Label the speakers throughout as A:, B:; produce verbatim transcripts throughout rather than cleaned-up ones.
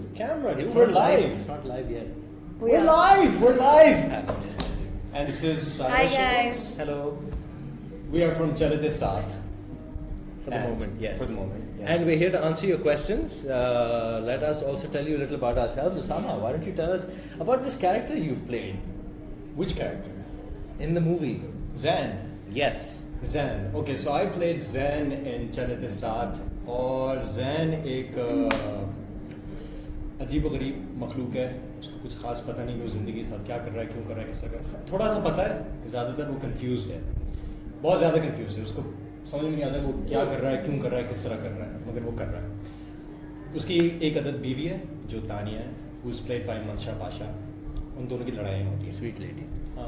A: camera, dude.
B: It's
A: We're
B: not
A: live.
B: It's not live yet.
A: We're
C: Yeah.
A: live. We're live. And this is Sarah
C: Hi
A: Show.
C: guys.
B: Hello.
A: We are from Chalay Thay Saath.
B: For the
A: And-
B: moment, yes.
A: For the moment. Yes.
B: And we're here to answer your questions. Uh, let us also tell you a little about ourselves. Usama, why don't you tell us about this character you've played
A: Which character?
B: in the movie?
A: Zen.
B: Yes.
A: Zen. Okay, so I played Zen in Chalay Thay Saath. और Zen एक अजीब गरीब मखलूक है. उसको कुछ खास पता नहीं कि वो ज़िंदगी के साथ क्या कर रहा है, क्यों कर रहा है, किस तरह कर रहा है. थोड़ा सा पता है, ज़्यादातर वो कंफ्यूज है. बहुत ज़्यादा कंफ्यूज है. उसको समझ में नहीं आता वो क्या कर रहा है, क्यों कर रहा है, किस तरह कर रहा है, मगर वो कर रहा है. उसकी एक अदद बीवी है जो तानिया है, who is played by मंशा पाशा. उन दोनों की लड़ाई होती है.
B: Sweet lady.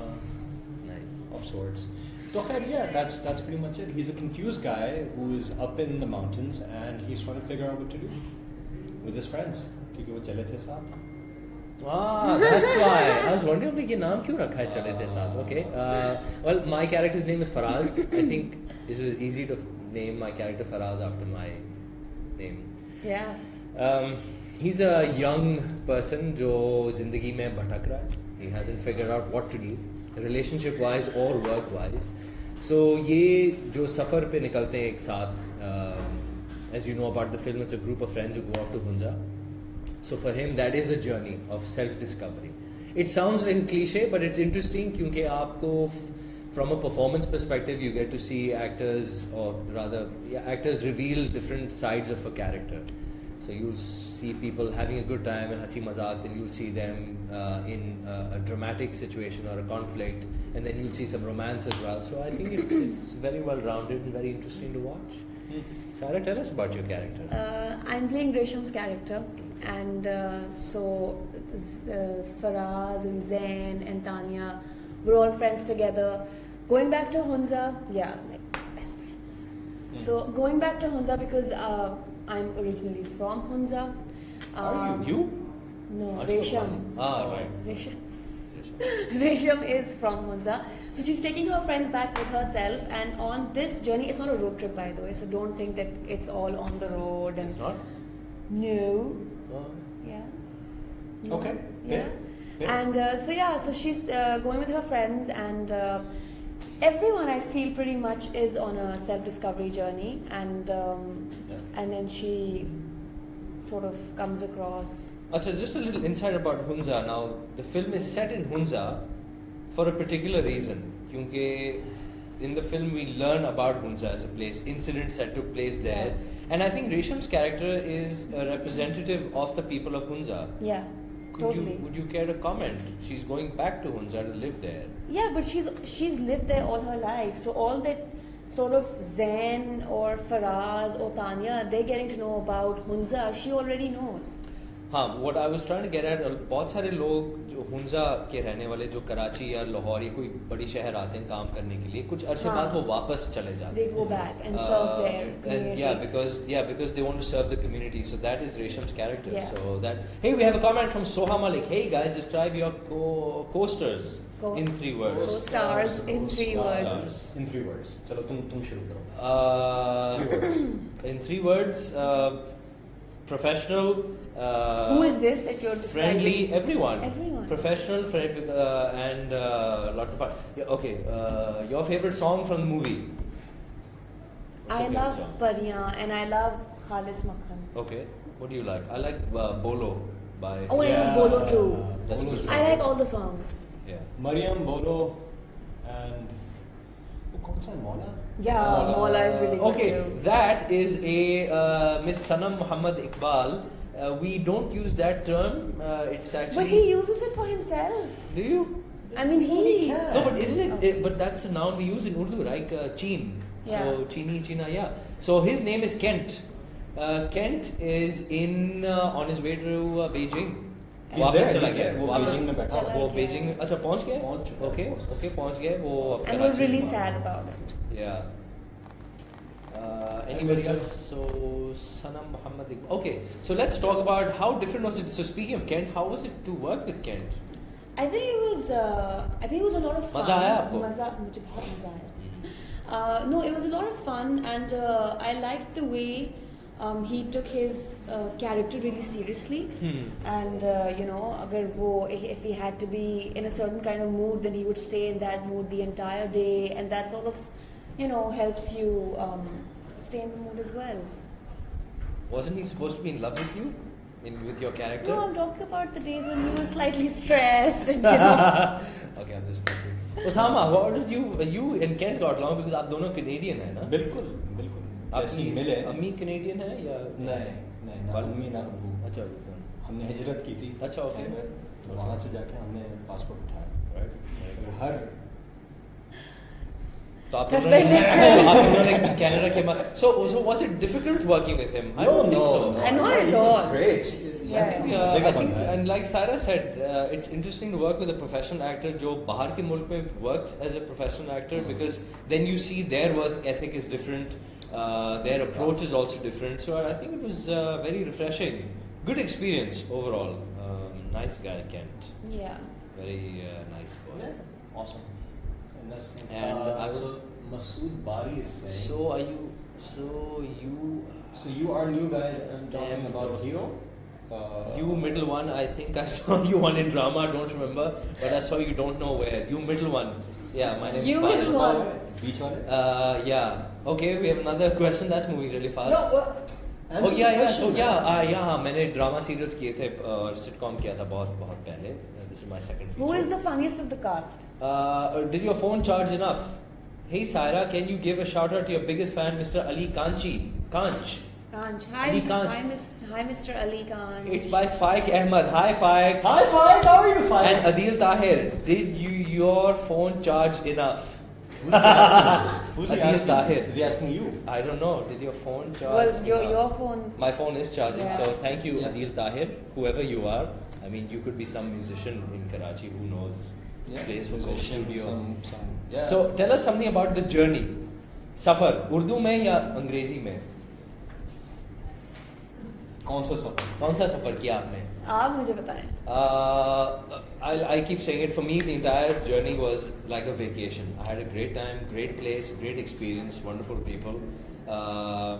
A: Nice. Of sorts. So yeah, that's that's pretty much it. He's a confused guy who is up in the mountains and he's trying to figure out what to do with his friends. क्योंकि वो चले थे साथ.
B: Ah, that's why. I was wondering like, ये नाम क्यों रखा है चले थे साथ? Okay. Uh, well, my character's name is Faraz. I think it was easy to name my character Faraz after my name.
C: Yeah.
B: Um, he's a young person जो जिंदगी में भटक रहा है. He hasn't figured out what to do, relationship wise or work wise. So ये जो सफ़र पे निकलते हैं एक साथ, uh, as you know about the film, it's a group of friends who go off to Hunza. So for him that is a journey of self-discovery. It sounds like a cliche, but it's interesting क्योंकि आपको from a performance perspective you get to see actors, or rather yeah, actors reveal different sides of a character. So you'll see people having a good time and hasi mazak, then you'll see them uh, in uh, a dramatic situation or a conflict, and then you'll see some romance as well. So I think it's, it's very well rounded and very interesting to watch. Sarah, tell us about your character.
C: Uh, I'm playing Resham's character, and uh, so uh, Faraz and Zain and Tanya, we're all friends together. Going back to Hunza, yeah, like best friends. Mm. So going back to Hunza because uh, I'm originally from Hunza.
B: Are
C: Um,
B: you? You?
C: No,
B: Aren't you
C: Resham.
B: from- Ah, right.
C: Resham. Resham is from Hunza. So she's taking her friends back with herself, and on this journey, it's not a road trip by the way, so don't think that it's all on the road. And
B: It's not?
C: No.
B: Uh,
C: Yeah. No.
A: Okay.
C: Yeah.
A: Yeah. Yeah.
C: And uh, so yeah, so she's uh, going with her friends, and uh, everyone I feel pretty much is on a self-discovery journey, and um,
B: Yeah.
C: and then she sort of comes across.
B: Achha, just a little insight about Hunza. Now, the film is set in Hunza for a particular reason. Kyunki in the film we learn about Hunza as a place, incidents that took place there.
C: Yeah.
B: And I think Resham's character is a representative of the people of Hunza.
C: Yeah,
B: Could
C: totally.
B: you would you care to comment? She's going back to Hunza to live there.
C: Yeah, but she's she's lived there all her life, so all that sort of Zain or Faraz or Tanya, they're getting to know about Hunza, she already knows.
B: हाँ, what I was trying to get at, बहुत सारे लोग जो हुंजा के रहने वाले जो कराची या लाहौर या कोई बड़ी शहर आते हैं काम करने के लिए, कुछ अरसे बाद वो वापस चले जाते हैं.
C: They go back and serve their
B: And
C: community.
B: yeah, because yeah, because they want to serve the community. So that is Resham's character.
C: Yeah.
B: So that hey, we have a comment from Soha Malik. Hey guys, describe your co- coasters
C: Co-
B: in three words.
C: Co-stars in three words.
A: Stars in three words. चलो तुम तुम शुरू करो.
B: Uh, in three words, uh, professional. Uh,
C: Who is this that you're describing?
B: Friendly, everyone.
C: Everyone.
B: Professional, friend, uh, and uh, lots of fun. Yeah, okay, uh, your favorite song from the movie? What's
C: I
B: your favorite
C: love
B: song?
C: Pariyan and I love Khalis Makhan.
B: Okay, what do you like? I like uh, Bolo by.
C: Oh, I love Bolo too.
B: That's a good song.
C: I like all the songs.
B: Yeah.
A: Mariam, Bolo, and वो कौन सा है? Mola?
C: Yeah,
A: Mola.
C: Mola is really good
B: Okay,
C: too.
B: that is a uh, Miss Sanam Muhammad Iqbal. Uh, we don't use that term. Uh, it's actually.
C: But he uses it for himself.
B: Do you?
C: I mean, he.
A: He can.
B: No, but isn't it?
C: Okay.
B: it but that's a noun we use in Urdu, right? Uh, Cheen.
C: Yeah.
B: So Chini, China, yeah. So his name is Kent. Uh, Kent is in uh, on his way to uh, Beijing.
A: He's
B: वापस
A: there,
B: चला
A: he's
B: गया
A: there. वो
B: वापस-
A: Beijing में बैठा
C: हुआ है।
B: वो
C: चला
B: Beijing
C: गया।
B: अच्छा पहुंच गए
A: पहुंच चुका है,
B: ओके
A: पहुंच।
B: ओके पहुंच गए वो अब
C: And we're
B: कराची
C: really
B: में-
C: sad about it.
B: Yeah. Uh, anybody else? So Sanam Muhammad Iqbal. Okay, so let's talk about how different was it. So speaking of Kent, how was it to work with Kent?
C: I think it was. Uh, I think it was a lot of fun.
B: मजा आया आपको?
C: मजा मुझे बहुत मजा आया. Uh, no, it was a lot of fun, and uh, I liked the way um, he took his uh, character really seriously,
B: Hmm.
C: and uh, you know, agar wo, if if he had to be in a certain kind of mood, then he would stay in that mood the entire day, and that sort of, you know, helps you um, stay in the mood as well.
B: Wasn't he supposed to be in love with you, in with your character?
C: No, I'm talking about the days when he was slightly stressed, and you know.
B: Okay, I'm just messing. Osama, how did you you and Kent got along, because आप दोनों Canadian हैं ना?
A: बिल्कुल बिल्कुल
B: आपकी
A: मिले
B: अम्मी Canadian है या
A: नहीं नहीं ना अम्मी ना अबू
B: अच्छा
A: हमने हिजरत की थी
B: अच्छा, ओके।
A: कैनेडा, तो वहाँ से जाके हमने पासपोर्ट उठाया
B: Right.
A: हर
B: तो आप
C: That's
B: दोनों
C: very
B: ने
C: literal.
B: आप दोनों ने Canada के बाद so so was it difficult working with him? I don't think so.
C: I not at all.
A: Great.
C: Yeah.
B: I think, uh, I think and like Sarah said, uh, it's interesting to work with a professional actor जो बाहर के मुल्क में works as a professional actor
A: Mm.
B: because then you see their work ethic is different, uh, their approach is also different. So I think it was uh, very refreshing, good experience overall. Um, nice guy Kent,
C: Yeah.
B: very uh, nice boy.
A: Yeah. Awesome. And, that's,
B: And
A: uh,
B: I would-
A: so Masood Bari is saying.
B: So are you? So you?
A: So you are new guys. I'm talking
B: Damn.
A: about Hero. Uh,
B: You middle one, I think I saw you one in drama, don't remember, but I saw you don't know where. You middle one. Yeah, my name
C: You
B: is Faris.
C: middle one.
A: Beach wale?
B: Uh, yeah. Okay, we have another question that's moving really fast.
A: No. What?
B: Oh yeah, yeah. So yeah, uh, yeah. हाँ, मैंने drama serials किए थे और sitcom किया था बहुत बहुत पहले. Uh, This is my second feature.
C: Who is the funniest of the cast?
B: Uh, did your phone charge enough? Hey Saira, can you give a shout out to your biggest fan, Mister Ali Kanchi? Kanch.
C: Kanch. Hi,
B: Ali Kanch.
C: hi, Mister Hi, Mister Ali Kanch.
B: It's by Faik Ahmed. Hi Faik.
A: Hi, Faik. How are you, Faik?
B: And Adil Tahir, did you your phone charge enough?
A: Who's he asking? Who's he
B: Adil
A: asking?
B: Tahir.
A: Is he asking you?
B: I don't know. Did your phone charge?
C: Well, your
B: enough?
C: your phone.
B: My phone is charging,
C: Yeah.
B: so thank you,
A: Yeah.
B: Adil Tahir, whoever you are. I mean, you could be some musician in Karachi, who knows? Plays for Coke
A: Musician,
B: Studio.
A: Some, some, yeah.
B: So tell us something about the journey. सफर उर्दू में या अंग्रेजी में?
A: कौन सा सफर?
B: कौन सा सफर किया आपने?
C: आप मुझे बताएं.
B: Uh, I, I keep saying it. For me, the entire journey was like a vacation. I had a great time, great place, great experience, wonderful people. Uh,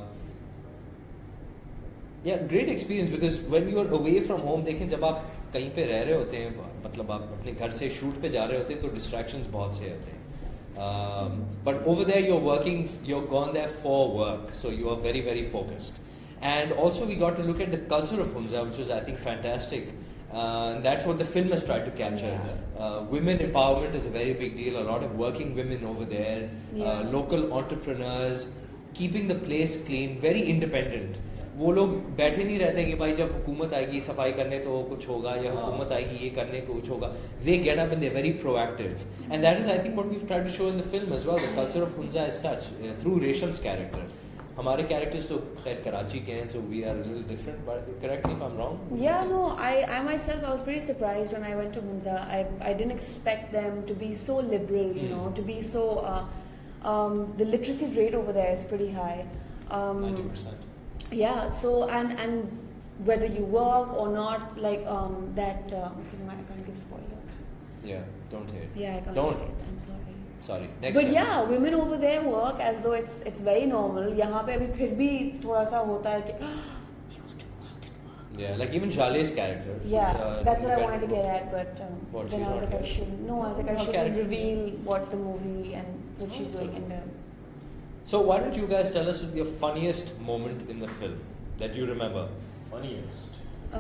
B: yeah, great experience because when you are away from home, देखें जब आप कहीं पे रह रहे होते हैं, मतलब आप अपने घर से शूट पे जा रहे होते हैं, तो distractions बहुत से होते हैं. Um, but over there, you're working. You're gone there for work, so you are very, very focused. And also, we got to look at the culture of Hunza, which was, I think, fantastic. Uh, and that's what the film has tried to capture.
C: Yeah.
B: Uh, women empowerment is a very big deal. A lot of working women over there,
C: Yeah.
B: uh, local entrepreneurs, keeping the place clean, very independent. वो लोग बैठे नहीं रहते कि भाई जब हुकूमत आएगी सफाई करने तो कुछ होगा या हुकूमत आएगी ये करने को कुछ होगा. They get up and they're very proactive, and that is, I think, what we've tried to show in the film as well. The culture of Hunza as such, uh, through Resham's character. हमारे characters तो खैर कराची के हैं, so we are a little different. But correct me if I'm wrong.
C: Yeah, no, I, I myself, I was pretty surprised when I went to Hunza. I, I didn't expect them to be so liberal, you
B: Mm.
C: know, to be so. Uh, um, the literacy rate over there is pretty high. Um,
A: ninety percent.
C: Yeah, so and and whether you work or not, like um, that. Um, okay, no, I can't give spoilers.
B: Yeah, don't say it.
C: Yeah, I can't
B: Don't.
C: say it. I'm sorry.
B: Sorry. Next.
C: But
B: time.
C: yeah, women over there work as though it's it's very normal. यहाँ पे अभी फिर भी थोड़ा सा होता है कि you want to go out and work.
B: Yeah, like even Chalay's character. she's,
C: Yeah,
B: uh,
C: that's what I wanted to
B: independent.
C: get at, but um,
B: What,
C: then
B: she's
C: I was
B: not
C: like, I
B: here?
C: shouldn't. No, I was like, I
B: No,
C: shouldn't
B: character.
C: reveal what the movie and what she's doing in there.
B: So why don't you guys tell us your funniest moment in the film that you remember?
A: Funniest.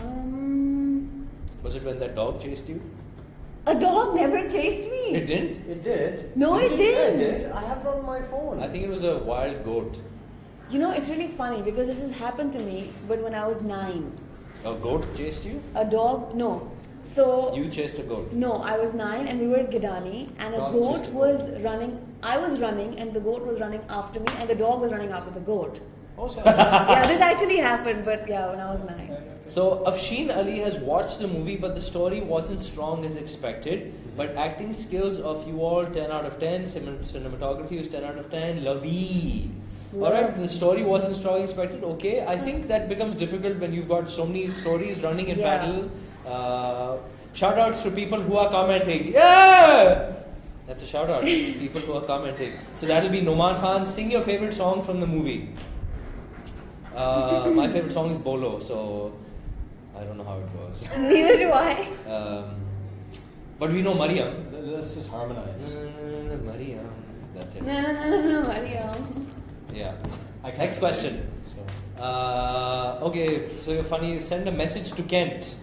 C: Um,
B: Was it when that dog chased you?
C: a dog never chased me.
B: It didn't?
A: It did.
C: No, it
A: Yeah,
C: didn't.
A: it did. I have it on my phone.
B: I think it was a wild goat.
C: You know, it's really funny because this has happened to me, but when I was nine,
B: A goat chased you?
C: a dog. No, so
B: You chased a goat.
C: no, I was nine and we were at Gidani, and a
A: Dog
C: goat
A: chased a
C: was running. I was running, and the goat was running after me, and the dog was running after the goat.
A: Oh, sorry.
C: Yeah, this actually happened, but yeah, when I was nine.
B: So Afshin Ali has watched the movie, but the story wasn't strong as expected. But acting skills of you all, ten out of ten. Cinem- Cinematography was ten out of ten. Lovey. Alright, the story wasn't strong as expected. Okay, I think that becomes difficult when you've got so many stories running in
C: Yeah.
B: parallel. Uh, shout outs to people who are commenting. Yeah! That's a shout out. People who are commenting. So that'll be Noman Khan. Sing your favorite song from the movie. Uh, my favorite song is Bolo, so I don't know how it goes.
C: Neither do I.
B: Um, but we know Mariam.
A: Let's just harmonize.
B: Mm, Mariam. That's it.
C: No, no, no, no, no, Mariam.
B: Yeah.
A: I can't
B: Next
A: sing,
B: question.
A: so.
B: Uh, okay, so you're funny. Send a message to Kent.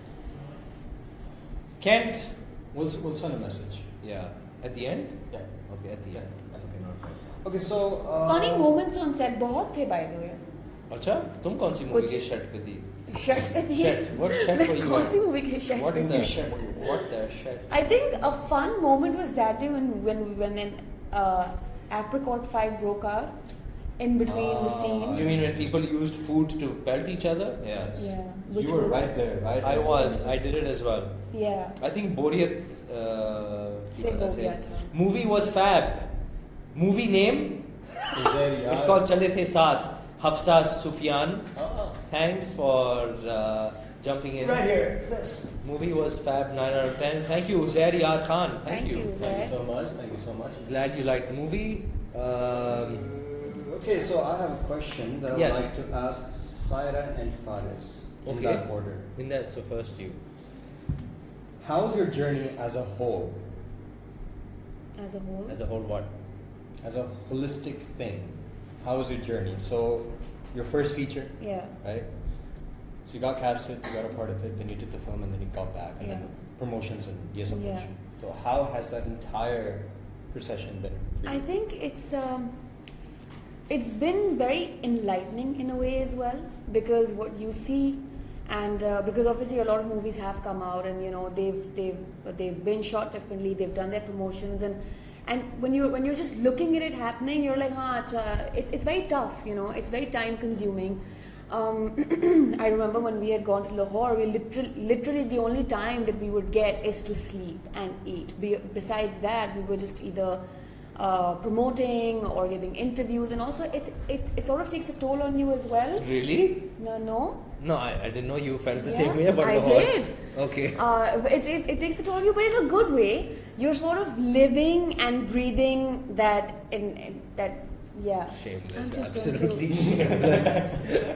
B: Kent.
A: We'll, we'll send a message.
B: Yeah. At the end?
A: Yeah.
B: Okay, at the end. Okay, not bad.
A: Okay, so. Uh,
C: Funny moments on set बहुत थे by the way.
B: अच्छा तुम कौन सी movie
C: कुछ-
B: के shirt पे थी?
C: Shirt पे थी.
B: Shit. What shirt were you
C: कौन सी
B: wearing?
C: movie के shirt
B: What
C: पे
B: the
C: थी?
B: shit? What the shit?
C: I think a fun moment was that day when when when an uh, apricot fight broke out in between the
A: Ah,
C: scene.
B: You mean when people used food to pelt each other? Yes.
C: Yeah, which
A: You were
C: was,
A: right there, right?
B: I was. I did it as well.
C: Yeah.
B: I think Boreat. Uh,
C: Say
B: what did I say?
C: Boreat, huh?
B: Movie was fab. Movie name?
A: Uzeri,
B: It's
A: yeah.
B: called Chalay Thay Saath. Hafsa Sufyan.
A: Ah.
B: Thanks for uh, jumping in.
A: Right here. This.
B: Movie was fab. Nine out of ten. Thank you, Zairi Yar Khan. Thank,
C: Thank you,
A: Thank you
C: Zaid.
A: so much. Thank you so much.
B: Glad you liked the movie. Um,
A: Okay, so I have a question that I would
B: Yes.
A: like to ask Saira and Faris in
B: Okay.
A: that order.
B: in that, so first you.
A: How's your journey as a whole,
C: As a whole.
B: As a whole, what?
A: as a holistic thing? How was your journey? So, your first feature,
C: Yeah.
A: right? So you got casted, you got a part of it, then you did the film, and then you got back, and then
C: Yeah.
A: promotions and yes, of
C: Yeah.
A: course. So how has that entire procession been? For
C: I
A: you?
C: think it's um, it's been very enlightening in a way as well, because what you see, and uh, because obviously a lot of movies have come out, and you know they've they've they've been shot differently, they've done their promotions, and and when you when you're just looking at it happening, you're like, huh, acha, it's it's very tough, you know, it's very time consuming. Um, I remember when we had gone to Lahore, we literally, literally the only time that we would get is to sleep and eat. Be, besides that, we were just either uh, promoting or giving interviews, and also it, it it sort of takes a toll on you as well.
B: Really?
C: No, no.
B: No, I, I didn't know you felt the
C: Yeah,
B: same way about
C: I
B: Lahore.
C: did.
B: Okay.
C: Uh, but it, it, it takes a toll on you, but in a good way. You're sort of living and breathing that in, in that. Yeah.
B: Shameless,
C: I'm just
B: absolutely
C: going to-
B: shameless.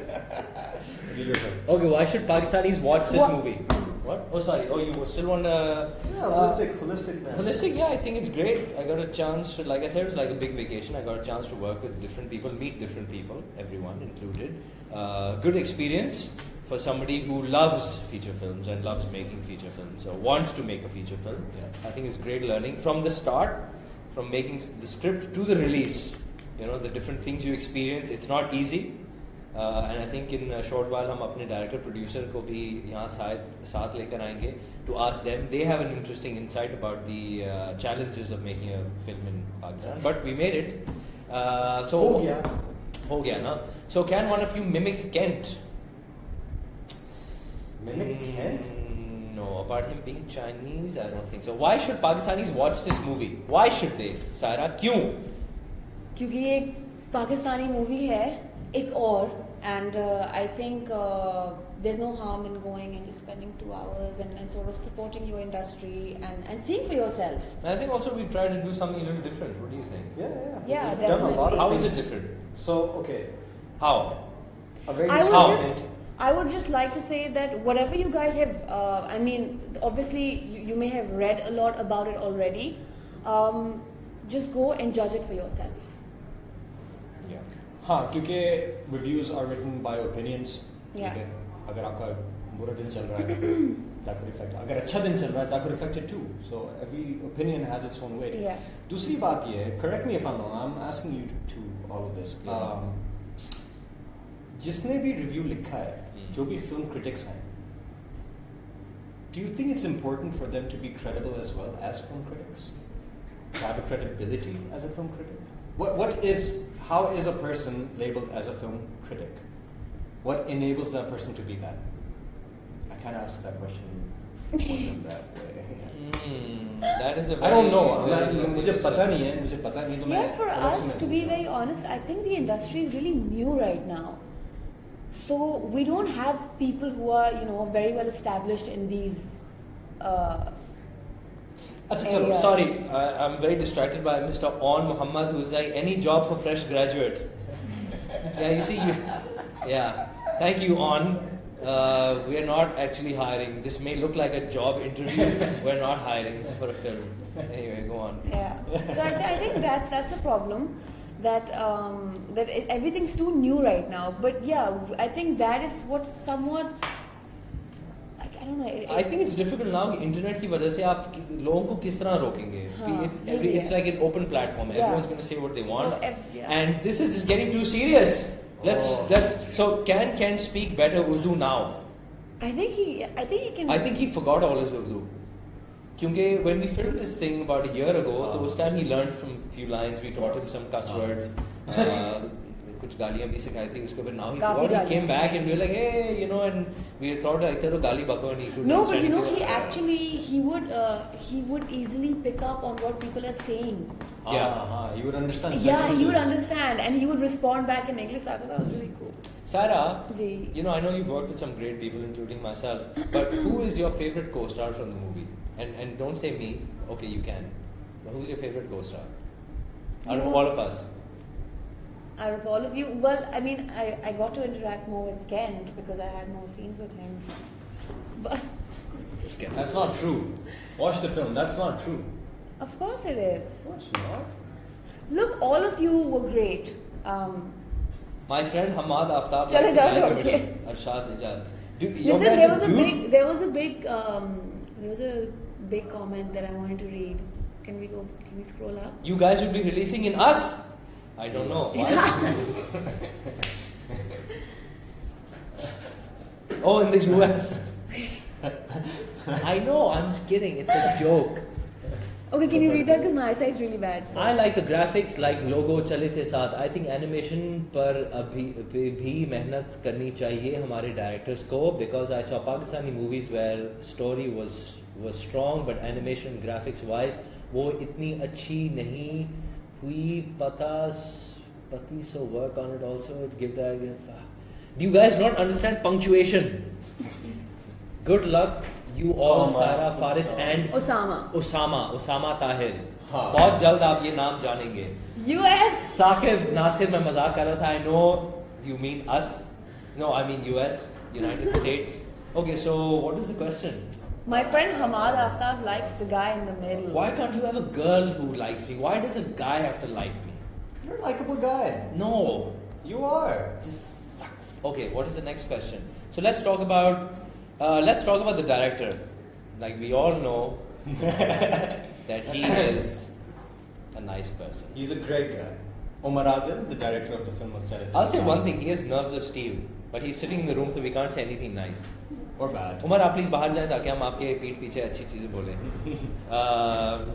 B: Okay, why should Pakistanis watch this
C: What-
B: movie? What? Oh, sorry. Oh, you still want to.
A: Yeah, holistic, holisticness.
B: Holistic, yeah, I think it's great. I got a chance to, like I said, it was like a big vacation. I got a chance to work with different people, meet different people, everyone included. Uh, good experience for somebody who loves feature films and loves making feature films or wants to make a feature film.
A: Yeah.
B: I think it's great learning from the start, from making the script to the release. You know, the different things you experience. It's not easy. Uh, and I think in a short while हम अपने director producer को भी यहाँ साथ साथ लेकर आएंगे to ask them. They have an interesting insight about the uh, challenges of making a film in Pakistan. But we made it. Uh, so
A: हो गया.
B: हो गया ना. So can one of you mimic Kent?
A: Mimic Kent?
B: Mm, no, apart him being Chinese, I don't think so. Why should Pakistanis watch this movie? Why should they? Saira, क्यों?
C: क्योंकि ये एक Pakistani movie है एक और and uh, I think uh, there's no harm in going and just spending two hours and, and sort of supporting your industry and, and seeing for yourself.
B: And I think also we try to do something a little different. What do you think?
A: Yeah, yeah.
C: Yeah,
A: We've done a lot of
C: definitely.
B: How is
A: things.
B: it different?
A: So, okay.
B: How?
A: A very
C: I would
B: How?
C: just I would just like to say that whatever you guys have, uh, I mean, obviously you, you may have read a lot about it already. Um, just go and judge it for yourself.
B: Yeah.
A: हाँ, क्योंकि reviews are written by opinions.
C: Yeah.
A: ठीक है? अगर आपका बुरा दिन चल रहा है, that could affect. अगर अच्छा दिन चल रहा है, that could affect it too. So every opinion has its own weight.
C: Yeah.
A: दूसरी बात ये है, correct me if I'm wrong. I'm asking you to, to all of this.
B: Yeah.
A: Um, जिसने भी review लिखा है,
B: Hmm.
A: जो भी film critics हैं, do you think it's important for them to be credible as well as film critics? To have a credibility as a film critic? What what is how is a person labeled as a film critic? What enables that person to be that? I can't ask that question more than that way.
B: Mm, that is a
A: I don't
B: very-
A: know. I'm
B: very
A: asking,
B: good
A: मुझे
B: question.
A: पता नहीं है. मुझे पता नहीं तो मैं
C: Yeah, for
A: अलग से
C: us,
A: मैं
C: to be
A: पूछ रहा
C: very
A: हूँ.
C: honest, I think the industry is really new right now. So we don't have people who are, you know, very well established in these. Uh,
A: अच्छा चलो.
C: areas.
B: Sorry, I, I'm very distracted by Mister On Muhammad, who's like any job for fresh graduate. Yeah, you see, you, yeah. Thank you, On. Uh, we are not actually hiring. This may look like a job interview. We're not hiring. This is for a film. Anyway, go on.
C: Yeah. So I, th- I think that that's a problem. That um, that it, everything's too new right now. But yeah, I think that is what somewhat. Like, I don't know. It,
B: I think it's difficult now. Internet की वजह से आप लोगों को किस तरह रोकेंगे?
C: हाँ,
B: It, every, it's like an open platform.
C: Yeah.
B: Everyone's going to say what they want,
C: So, ev- yeah.
B: and this is just getting too serious. Let's
A: Oh.
B: let's. So can can speak better Urdu now?
C: I think he. I think he can.
B: I think he forgot all his Urdu. Because when we filmed this thing about a year ago,
A: Wow.
B: so उस time he learned from few lines. We taught him some cuss words. Uh, कुछ गालियाँ भी सिखाई थी उसको. But now he
C: काफी
B: forgot. He
C: गालियाँ
B: came back
C: सिखाई.
B: and we were like, hey, you know, and we thought like, चलो गाली बको and he could
C: No, but
B: understand
C: you know,
B: it.
C: he actually he would uh, he would easily pick up on what people are saying.
B: Yeah.
A: Ah, ah, you would understand.
C: Yeah, he would
A: sentences.
C: understand, and he would respond back in English. I thought that was really cool.
B: Sarah,
C: Ji.
B: you know, I know you've worked with some great people, including myself. But who is your favorite co-star from the movie? And and don't say me. Okay, you can. But who's your favorite co-star? Out of
C: You-
B: all of us.
C: Out of all of you, well, I mean, I, I got to interact more with Kent because I had more scenes with him. But
B: Just get
A: That's not true. Watch the film. That's not true.
C: of course it is.
A: No, it's not.
C: Look, all of you were great. Um,
B: My friend Hamad Aftab.
C: Chale
B: likes the
C: jao,
B: guy in the
C: okay.
B: middle, Arshad Nijat. Dude, your
C: listen,
B: guys
C: there
B: are
C: was a
B: dude.
C: big, there was a big, um, there was a big comment that I wanted to read. Can we go? Can we scroll up?
B: You guys would be releasing in Us. I don't know. Why? Oh, in the U S. I know. I'm kidding. It's a joke.
C: Okay, can you read that because my eyesight is really bad. So.
B: I like the graphics, like logo Chalay Thay Saath. I think animation पर अभी भी भी मेहनत करनी चाहिए हमारे directors को, because I saw Pakistani movies where story was was strong but animation graphics wise वो इतनी अच्छी नहीं हुई. पता पति so work on it also. It give the Do you guys not understand punctuation? Good luck. You all, Sarah, Faris and
C: Osama.
B: Osama, Osama Tahir.
A: हाँ.
B: बहुत जल्द आप ये नाम जानेंगे.
C: U S.
B: साकिब नासिर मैं मजाक कर रहा था. I know you mean us. No, I mean U S, United States. Okay, so what is the question?
C: My friend Hamad Aftab likes the guy in the middle.
B: Why can't you have a girl who likes me? Why does a guy have to like me?
A: You're a likable guy.
B: No,
A: You are.
B: this sucks. Okay, what is the next question? So let's talk about uh, let's talk about the director. Like we all know that he is a nice person.
A: He's a great guy. Omar Adil, the director of the film of Chalay Thay
B: I'll say
A: Saath.
B: one thing, he has nerves of steel, but he's sitting in the room so we can't say anything nice.
A: Or bad.
B: Umar आप please बाहर जाएं ताकि हम आपके पीठ पीछे अच्छी चीजें बोलें. uh,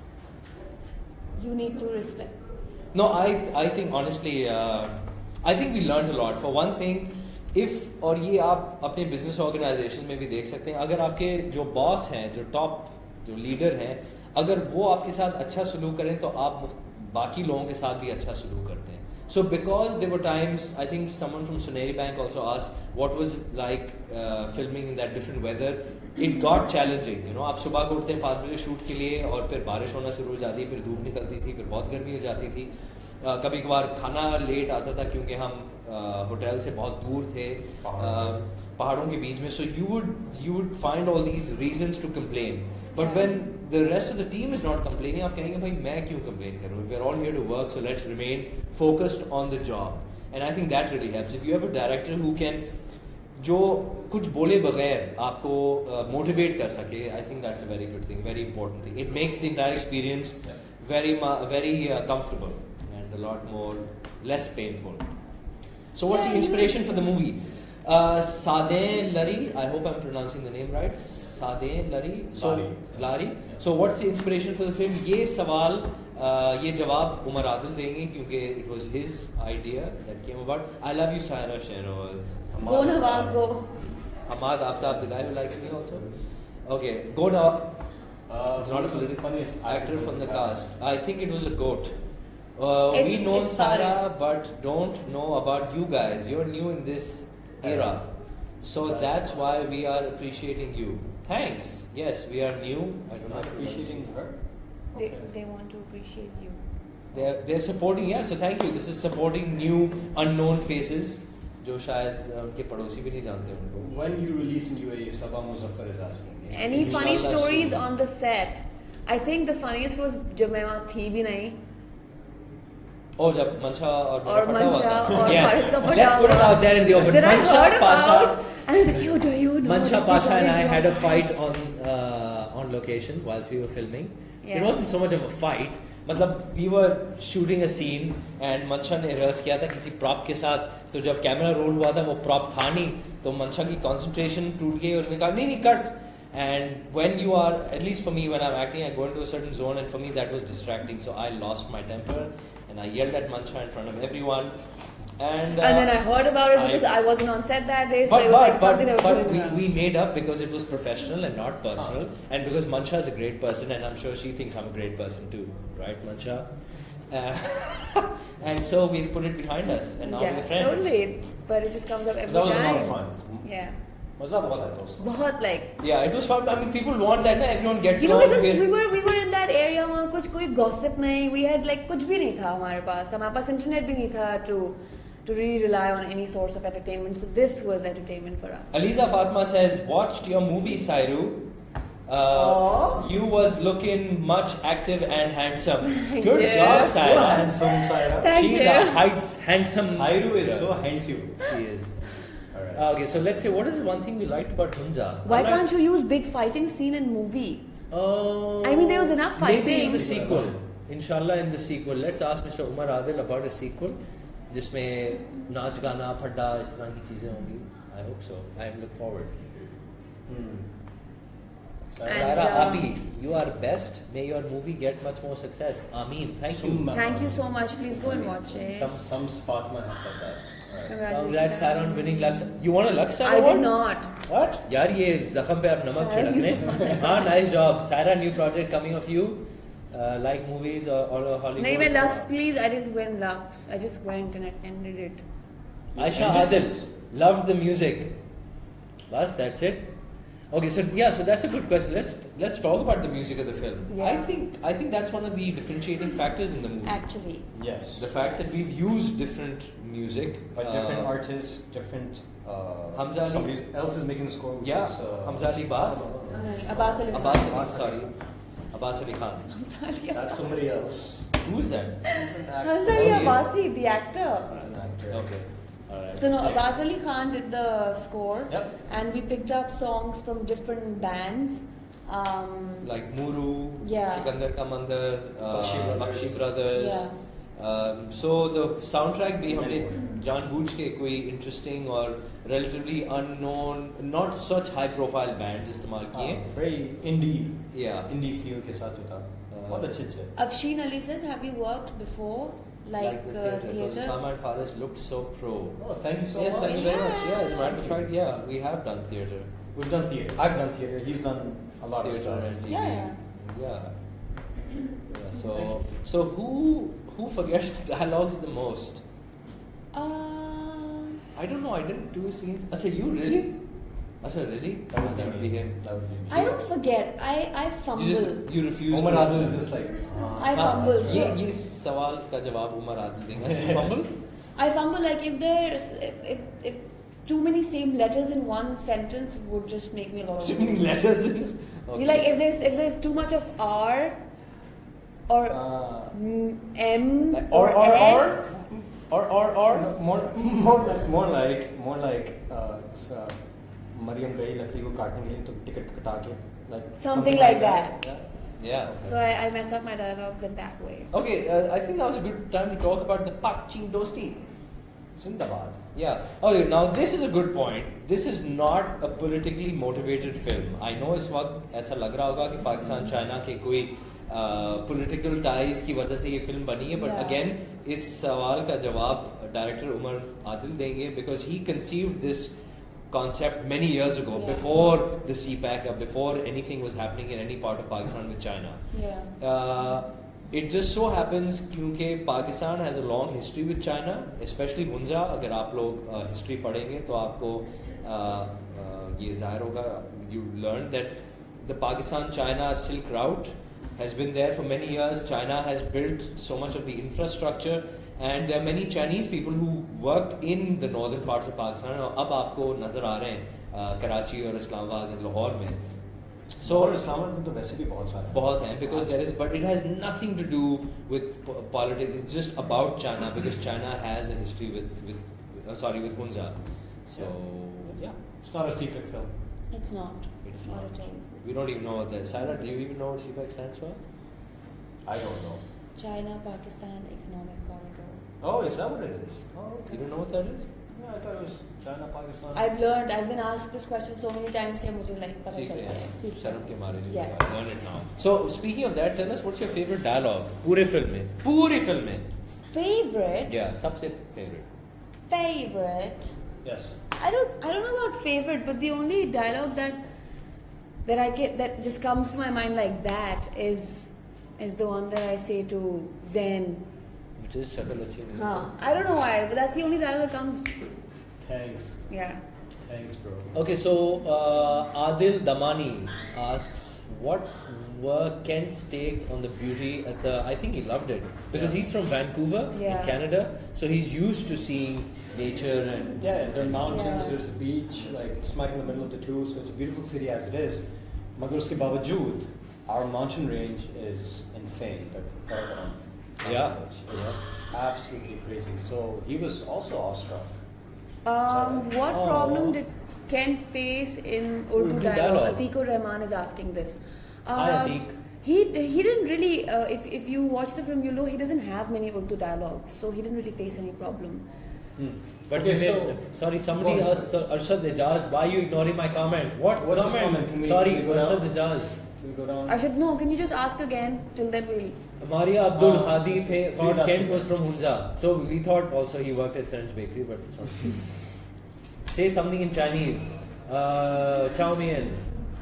C: You need to respect.
B: no, I I think honestly, uh, I think we learned a lot. For one thing, if और ये आप अपने business organization में भी देख सकते हैं, अगर आपके जो boss हैं, जो top जो leader हैं, अगर वो आपके साथ अच्छा सलूक करें तो आप बाकी लोगों के साथ भी अच्छा सलूक करते हैं. So because there were times, I think someone from Soneri Bank also asked what was like uh, filming in that different weather. It got challenging, you know. आप सुबह को उठते हैं पाँच बजे शूट के लिए और फिर बारिश होना शुरू हो जाती, फिर धूप निकलती थी, फिर बहुत गर्मी हो जाती थी. uh, कभी कभार खाना लेट आता था क्योंकि हम होटल uh, से बहुत दूर थे, uh, पहाड़ों के बीच में. So you would you would find all these reasons to complain. But
C: Yeah.
B: when the rest of the team is not complaining, आप कहेंगे भाई मैं क्यों complain करूँ? We're all here to work, so let's remain focused on the job. And I think that really helps. If you have a director who can जो कुछ बोले बगैर आपको मोटिवेट कर सके, I think that's a very good thing, very important thing. It makes the entire experience very very uh, comfortable and a lot more less painful. So what's
C: Yeah,
B: the
C: he
B: inspiration
C: was-
B: for the movie? Uh, Sadeh Lari, I hope I'm pronouncing the name right. Sadeh Lari. So
A: Lari.
B: Lari. So what's the inspiration for the film? ये सवाल uh, ये जवाब उमर आदिल देंगे क्योंकि it was his idea that came about. I love you, Saira Sheroz.
C: Go Nawaz, go.
B: Hamad Aftab, the guy who likes me also. Okay, go now.
A: Uh,
B: It's not a political
A: funniest
B: actor from the cast. I think it was a goat. Uh, we
C: It's-
B: know
C: it's
B: Sarah,
C: Faris.
B: but don't know about you guys. You're new in this era, so
A: That's
B: that's why we are appreciating you. Thanks. Yes, we are new. I don't know.
A: Not appreciating her.
C: They, they want to appreciate you.
B: they're they're supporting, yeah, so thank you. This is supporting new unknown faces जो शायद उनके पड़ोसी भी नहीं जानते उनको.
A: When you release in U A E, Sabah Muzaffar is asking.
C: Any funny stories on the set? I think the funniest was जब मैं वहाँ थी भी नहीं.
B: Oh, जब मंशा और
C: और मंशा और
B: yes.
C: फारिस का
B: Let's put it out there in the open.
C: Then I
B: Mansha,
C: heard
B: Pasha,
C: about, and I was like, you do you know?
B: Mansha,
C: that
B: Pasha,
C: we
B: and
C: got
B: I
C: into
B: had a
C: a
B: fight on uh, on location whilst we were filming.
C: Yes.
B: It wasn't so much of a fight. मतलब we were shooting a scene and मंशा ने rehearse किया था किसी prop के साथ. तो जब कैमरा रोल हुआ था वो prop था नहीं, तो मंशा की concentration टूट गई और उसने कहा नहीं नहीं cut. And when you are, at least for me, when I'm acting, I go into a certain zone, and for me that was distracting. So I lost my temper, and I yelled at Mansha in front of everyone. And, uh,
C: and then I heard about it because I, I wasn't on set that day, so but, it was but, like something
B: but,
C: that was
B: but
C: going
B: we, we made up because it was professional and not personal, and because Mansha is a great person, and I'm sure she thinks I'm a great person too, right, Mansha? Uh, and so we've put it behind us, and now
C: yeah,
B: we're friends.
C: Totally, but it just comes up every
A: that was
C: time.
A: a lot of fun.
C: Yeah.
A: Was that बहुत था उसमें?
C: बहुत like.
B: Yeah, it was fun. I mean, people want that, na? Everyone gets.
C: You know, because we were we were in that area वहाँ कुछ कोई gossip नहीं. We had like कुछ भी नहीं था हमारे पास. हमारे पास internet भी नहीं था to to really rely on any source of entertainment. So this was entertainment for us.
B: Aliza Fatma says, watched your movie, Sairu. Uh, you was looking much active and handsome. Good
C: Yes.
B: job, Saira.
A: So handsome, Saira.
C: Thank
B: She's
C: you.
B: a heights, handsome.
A: Sairu is so handsome.
B: She is.
A: Alright.
B: Okay, so let's say, what is one thing we liked about Hunza?
C: Why
B: I'm
C: can't
B: not-
C: you use big fighting scene in movie?
B: Uh,
C: I mean, there was enough
B: Maybe in
C: fighting.
B: the sequel. Inshallah, in the sequel. Let's ask Mister Umar Adil about a sequel. जिसमें नाच गाना फड्डा इस तरह की चीजें होंगी. I hope so. I look forward.
A: Hmm.
B: Sarah,
C: um,
B: Api, you are best. May your movie get much more success. Ameen. Thank you.
A: Summa.
C: Thank you so much. Please go and watch it.
A: Some some Fatma has said that. Alright.
C: Congratulations.
B: Congrats, Sarah, on winning Laksa. You want a Laksa
C: I
B: award?
C: did not.
A: What?
B: यार ये जख्म पे आप नमक
C: Sarah,
B: छिड़कने. हाँ, nice job. Sarah, new project coming of you. Uh, like movies or, or Hollywood.
C: नहीं मैं Lux, please. I didn't win Lux. I just went and attended it.
B: Aisha Adil loved the music. Bas, that's it. Okay, so yeah, so that's a good question. Let's let's talk about the music of the film.
C: Yeah.
B: I think I think that's one of the differentiating factors in the movie.
C: Actually.
A: Yes.
B: The fact that we've used different music
A: By different
B: uh,
A: artists, different. Uh,
B: Hamza Ali.
A: Somebody else is making the score. which
B: Yeah,
A: is, uh,
B: Hamza Ali Bas.
C: Uh, Abbas Ali.
B: Abbas Ali, sorry. Abbas Ali Khan.
C: I'm sorry.
A: That's somebody else.
B: Who is that?
C: Hamza Ali
B: Oh, yes.
C: Abbasi, the actor.
A: An actor.
B: Okay. Alright.
C: So no, Abbas Ali Khan did the score,
A: Yep.
C: and we picked up songs from different bands. Um,
B: Like Muru,
C: Yeah.
B: Sikandar Ka Mandir, uh,
A: Bakshi Brothers.
B: Bakshi Brothers.
C: Yeah.
B: Um, so the soundtrack भी हमने जानबूझ के कोई interesting और relatively unknown, not such high profile bands इस्तेमाल किए.
A: Uh, very indie.
B: Yeah.
A: Indie feel के साथ जो था. बहुत अच्छे अच्छे.
C: Afshin Ali says, have you worked before, like,
B: the
C: uh,
B: theatre. Because
C: theatre?
B: Osama and Faris looked so pro.
A: Oh, thank you so
B: yes,
A: much.
B: thank you very
C: Yeah.
B: much. Yeah, as a matter of fact, yeah, we have done theatre.
A: We've done theater. I've done theater. He's done a lot of
B: Theatre
A: stuff.
B: and T V.
C: Yeah, yeah.
B: Yeah. Yeah, so, so who who forgets dialogues the most?
C: Uh,
B: I don't know. I didn't do scenes. Acha, you really? Acha, really?
A: That would,
B: that would be him.
A: That would be me.
C: I don't forget. I I fumble.
B: You just you refuse.
A: Umar
B: to-
A: Adil is just like. Uh,
C: I fumble.
B: ये
C: So
B: ये सवाल का जवाब उमर आदिल देंगे. You fumble?
C: I fumble like if there's if, if if too many same letters in one sentence would just make me a lot
B: Too
C: of.
B: many letters. is-
C: You like if there's if there's too much of R or
A: uh,
C: m- M
B: Like,
C: or,
B: or- or- or?
C: S.
B: Or or or.
A: no, more more like more like more like uh, s- uh, Maryam गई लकड़ी को काटने के लिए तो ticket कटा के like
C: Something like that.
A: Yeah.
B: Yeah.
C: So I, I mess up my dialogues in that way.
B: Okay, uh, I think now is a good time to talk about the Pak Ching Dosti.
A: Zindabad.
B: Yeah. Okay, now this is a good point. This is not a politically motivated film. I know इस वक्त ऐसा लग रहा होगा कि Pakistan China के कोई political ties की वजह से ये फिल्म बनी है, बट
C: Yeah.
B: अगेन इस सवाल का जवाब डायरेक्टर उमर आदिल देंगे because he conceived this concept many years ago,
C: Yeah.
B: before the C PAC, or before anything was happening in any part of Pakistan with China.
C: Yeah.
B: Uh, it just so happens क्योंकि Pakistan has a long history with China, especially Hunza. अगर आप लोग uh, history पढ़ेंगे तो आपको uh, uh, ये ज़ाहिर होगा, you learn that the Pakistan-China Silk Route has been there for many years. China has built so much of the infrastructure, and there are many Chinese people who worked in the northern parts of Pakistan. और अब आपको नजर आ रहे हैं कराची और इस्लामाबाद और लाहौर में.
A: So और इस्लामाबाद में तो वैसे भी बहुत सारे
B: बहुत हैं, because there is, but it has nothing to do with po- politics. It's just about China, because China has a history with with uh, sorry with Hunza. So yeah,
A: it's not a C PEC film.
C: It's not.
B: it's
C: Not
B: not.
C: at all.
B: We don't even know what that. Saira, do you even know what C PEC stands for?
A: I don't know.
C: China-Pakistan Economic Corridor.
A: Oh, is that what it is? Oh, okay.
B: You don't know what that is?
A: Yeah, I thought it was China, Pakistan.
C: I've learned. I've been asked this question so many times that मुझे like पता
B: सीख
C: चल
B: लिया.
C: गया है. सीख
B: शर्म के मारे जो
C: Yes.
B: learn it now. So speaking of that, tell us what's your favorite dialogue पूरे film में? पूरी film में.
C: Favorite.
B: Yeah, सबसे favorite.
C: Favorite.
A: Yes.
C: I don't. I don't know about favorite, but the only dialogue that that I get that just comes to my mind like that is is the one that I say to Zen.
B: Which is शक्ल अच्छी नहीं.
C: Huh. I don't know why, but that's the only dialogue that comes.
A: Thanks.
C: Yeah.
A: Thanks, bro.
B: Okay, so uh, Adil Damani asks, what were Kent's take on the beauty at the? I think he loved it because
A: Yeah.
B: he's from Vancouver
C: Yeah.
B: in Canada, so he's used to seeing nature and
A: Yeah, there are mountains,
C: Yeah.
A: there's the beach, like it's smack in the middle of the two, so it's a beautiful city as it is. Magar uske bawajood, our mountain range is insane. The Karakoram mountain
B: Yeah.
A: range. It's absolutely crazy. So he was also awestruck.
C: Um, what
B: Oh.
C: problem did Ken face in Urdu,
B: Urdu
C: dialogue?
B: dialogue.
C: Atikur Rahman is asking this.
B: Hi,
C: Um,
B: Atiq.
C: He he didn't really. Uh, if if you watch the film, you know he doesn't have many Urdu dialogues, so he didn't really face any problem.
A: Hmm.
B: But
A: Okay,
B: we may-
A: so-
B: sorry, somebody
A: Go ahead.
B: asked uh, Arshad Ijaz, why are you ignoring my comment? What
A: What's his
B: comment?
A: comment? Can we-
B: sorry,
A: can we go
B: Arshad
A: down?
B: Ijaz.
A: Can we go down?
C: I should no. Can you just ask again? Till then we'll.
B: Maria Abdul
A: Uh,
B: Hadi th-
A: please
B: thought
A: ask
B: Kent
A: me.
B: was from Hunza, so we thought also he worked at French Bakery, but it's not true. Say something in Chinese. Uh, Chow mein.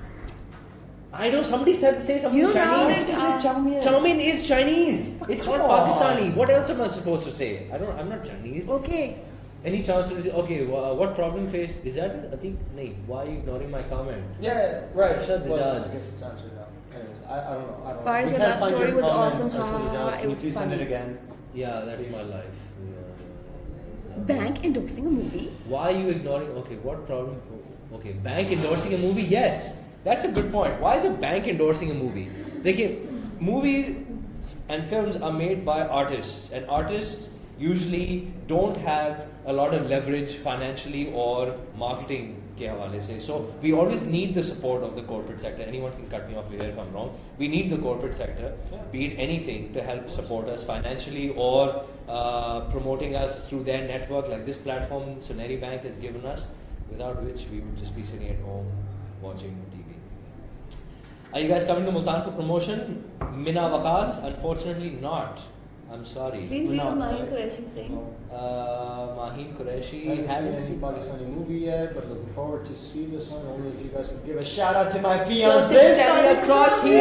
B: I know somebody said say something
C: You
B: in
C: know now
B: Chinese.
C: that, uh,
A: Chow mein.
B: Chow mein is Chinese. It's
A: Come
B: not
A: on.
B: Pakistani. What else am I supposed to say? I don't. I'm not Chinese.
C: Okay.
B: Any chance to say, okay, wha- what problem face is that? I think, no. Why are you ignoring my comment?
A: Yeah, right.
B: Arshad
A: Well,
B: Ijaz.
A: I guess it's answered now. Anyways, I, I don't know. I don't
C: Far
A: know.
C: as
A: We
C: your
A: can't
C: love
A: find
C: story
A: your
C: was
A: comment,
C: awesome.
A: Arshad
C: Ha, ha,
A: Ijaz.
C: ha, it
A: Can you
C: was
A: please send
C: funny.
A: it again?
B: Yeah, that's
A: Please.
B: my life. Yeah.
C: Bank endorsing a movie.
B: Why are you ignoring? Okay, what problem? Okay, bank endorsing a movie? Yes, that's a good point. Why is a bank endorsing a movie? देखिए, movies and films are made by artists, and artists usually don't have a lot of leverage financially or marketing के हवाले से. So we always need the support of the corporate sector. Anyone can cut me off here if I'm wrong. We need the corporate sector, be it anything, to help support us financially or uh, promoting us through their network, like this platform Soneri Bank has given us, without which we would just be sitting at home watching T V. Are you guys coming to Multan for promotion? Mina Waqas? Unfortunately not. I'm sorry.
C: Please read
A: not,
C: Maheen
A: right?
C: Qureshi saying.
B: Uh, Maheen
A: I
B: Qureshi.
A: haven't
B: haven't
A: seen any
B: seen-
A: Pakistani movie yet, but looking forward to see this one. Only if you guys could give a shout out to my
B: Closest
A: fiancé.
B: area across, he's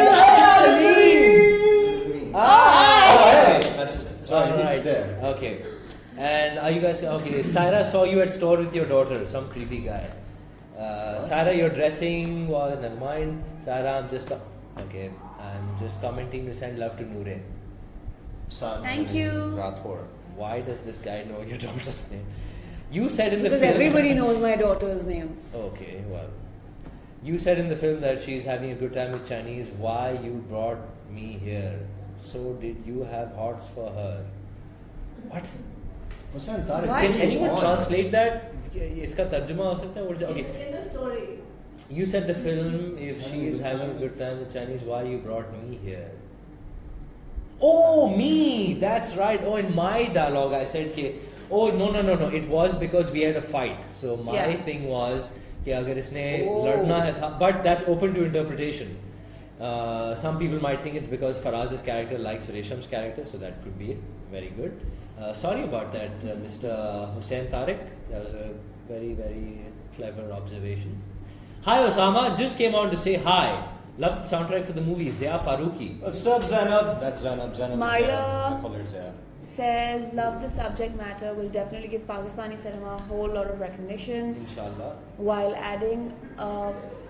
B: Salim.
A: Oh, hey! That's sorry,
B: All right.
A: there.
B: Okay. And are you guys okay? Saira saw you at store with your daughter. Some creepy guy. Uh, Saira, you're dressing. Well, never mind. Saira, I'm just okay. I'm just commenting to send love to Noore.
A: Son,
C: Thank you.
A: Rathore.
B: Why does this guy know your daughter's name? You said in the
C: Because
B: film.
C: everybody knows my daughter's name.
B: Okay, well, you said in the film that she's having a good time with Chinese. Why you brought me here? So did you have hearts for her? What?
A: Hussain Tariq,
C: Why?
B: Can
A: come
B: anyone
A: on.
B: translate that? Iska tarjuma ho sakta hai? What is it?
D: In,
B: Okay.
D: in the story.
B: You said the film, if she is having a good time with Chinese, why you brought me here? Oh, me! That's right. Oh, in my dialogue, I said, ke, oh, no, no, no, no. It was because we had a fight. So my
C: Yeah.
B: thing was, कि अगर इसने
A: Oh.
B: लड़ना है था, but that's open to interpretation. Uh, some people might think it's because Faraz's character likes Resham's character, so that could be it. Very good. Uh, sorry about that, uh, Mister Hussain Tariq. That was a very, very clever observation. Hi Osama, just came out to say hi. Love the soundtrack for the movie. Zia Faruqi.
A: What's up, Zainab? That's Zainab. Zainab.
C: Maria.
A: Is, uh, I call her Zia.
C: Says, love the subject matter, will definitely give Pakistani cinema a whole lot of recognition
B: Inshallah.
C: while adding a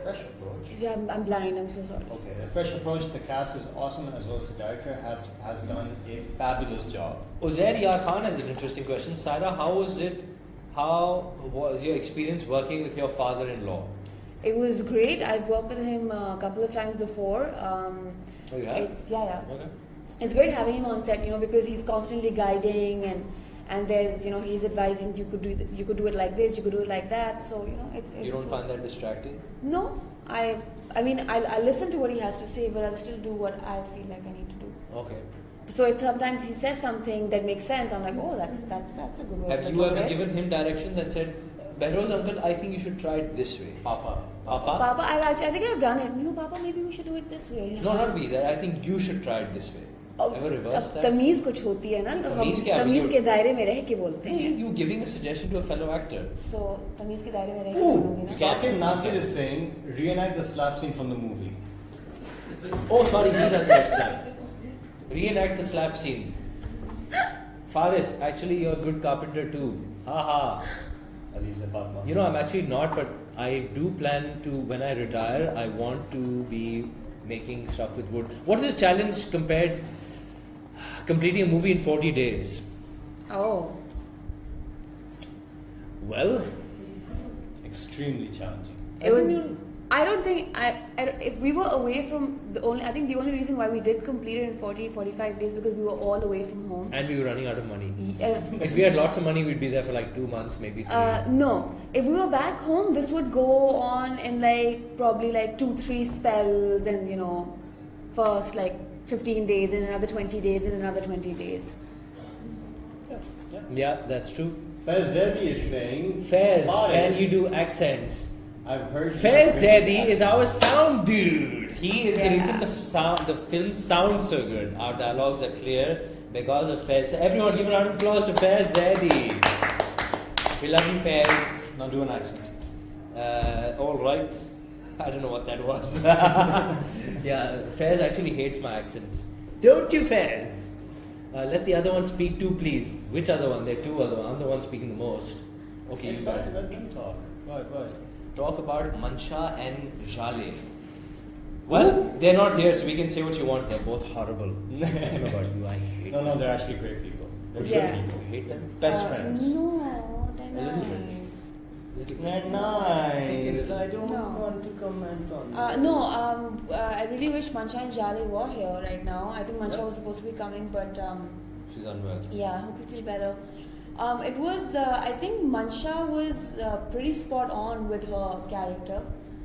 A: fresh approach.
C: Yeah, I'm, I'm blind. I'm so sorry.
A: Okay, a fresh approach. The cast is awesome, as well as the director has has done a fabulous job.
B: Uzair Yar Khan has an interesting question. Saira, how was it? How was your experience working with your father-in-law?
C: It was great. I've worked with him uh, a couple of times before. Um,
B: Oh, you have?
C: It's yeah, yeah.
B: Okay.
C: It's great having him on set, you know, because he's constantly guiding and and there's, you know, he's advising you could do th- you could do it like this, you could do it like that. So you know, it's. it's
B: You don't
C: good.
B: find that distracting?
C: No, I I mean I I listen to what he has to say, but I'll still do what I feel like I need to do.
B: Okay.
C: So if sometimes he says something that makes sense, I'm like, oh, that's that's that's a good way.
B: Have
C: to
B: you
C: look
B: ever
C: at it.
B: given him directions and said, Behroz uncle, I think you should try it this way?
A: Papa.
B: Papa?
C: Papa, I actually I think I've done it. You know, Papa, maybe we should do it this way.
B: No, not we. That I think you should try it this way.
C: अब
B: Ever reverse
C: अब
B: that?
C: तमीज कुछ होती है ना, तो हम
B: तमीज़ क्या?
C: तमीज
B: You-
C: के दायरे में रह के बोलते हैं.
B: You giving a suggestion to a fellow actor.
C: So तमीज के दायरे में रह के बोलूंगी ना.
A: Sakib Nasir is saying, reenact the slap scene from the movie.
B: Oh, sorry, he does that slap. Reenact the slap scene. Faris, actually, you're a good carpenter too. Ha ha.
A: Aliza Fatma.
B: You know, I'm actually not, but I do plan to, when I retire, I want to be making stuff with wood. What is the challenge compared, completing a movie in forty days?
C: Oh.
B: Well,
A: Extremely challenging.
C: It was. I don't think I, I. If we were away from the only, I think the only reason why we did complete it in forty, forty-five days because we were all away from home.
B: and we were running out of money.
C: Uh,
B: If we had lots of money, we'd be there for like two months, maybe three.
C: uh, no, if we were back home, this would go on in like probably like two, three spells, and you know, first like fifteen days, and another twenty days, and another twenty days.
A: Yeah. yeah.
B: Yeah, that's true.
A: Faiz Zaidi is saying,
B: Faiz,
A: Faris,
B: can you do accents?
A: I've heard.
B: Faiz
A: you-
B: Zaidi is our sound dude. He is the
C: Yeah.
B: reason the sound, the film sounds so good. Our dialogues are clear because of Faiz. Everyone, give a round of applause to Faiz Zaidi. We love you, Faiz.
A: Now do an accent.
B: Uh, all right. I don't know what that was. Yeah, Faiz actually hates my accents. Don't you, Faiz? Uh, let the other one speak too, please. Which other one? There are two other ones. I'm the one speaking the most. Okay, you
A: Let's
B: guys.
A: start, let them talk. Go ahead, go ahead.
B: Talk about Mansha and Chalay. Well, they're not here, so we can say what you want. They're both horrible. I don't know about you. I hate
A: No,
B: them.
A: no, they're actually great people. They're
C: Yeah.
A: good people.
B: You hate them?
A: Best
C: Uh,
A: friends.
C: No, they're
B: A little bit.
C: nice.
A: They're nice.
B: Just
A: I don't
C: No.
A: want to comment on
C: Uh,
A: this.
C: no, um, uh, I really wish Mansha and Chalay were here right now. I think Mansha was supposed to be coming, but um,
B: She's unwell.
C: yeah, I hope you feel better. Um, it was, uh, I think Mansha was uh, pretty spot on with her character.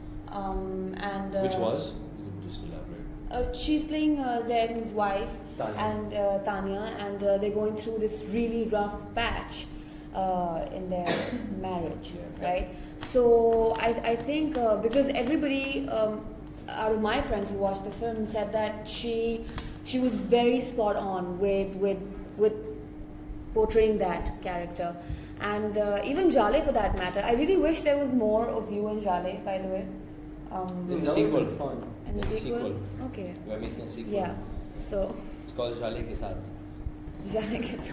C: Um, and uh,
B: Which was? You could just elaborate.
C: Uh, she's playing uh, Zain's wife
A: Tanya.
C: and uh, Tanya, and uh, they're going through this really rough patch uh, in their marriage,
A: Yeah.
C: right? So I, I think uh, because everybody um, out of my friends who watched the film said that she she was very spot on with with with portraying that character, and uh, even Chalay for that matter. I really wish there was more of you and Chalay, by the way. Um,
B: In the
A: That
B: sequel.
A: would've been fun.
C: in the
B: in the
C: sequel?
B: sequel.
C: Okay.
B: We are making a sequel.
C: Yeah. So
B: It's called Chalay Thay Saath.
C: Chalay gets.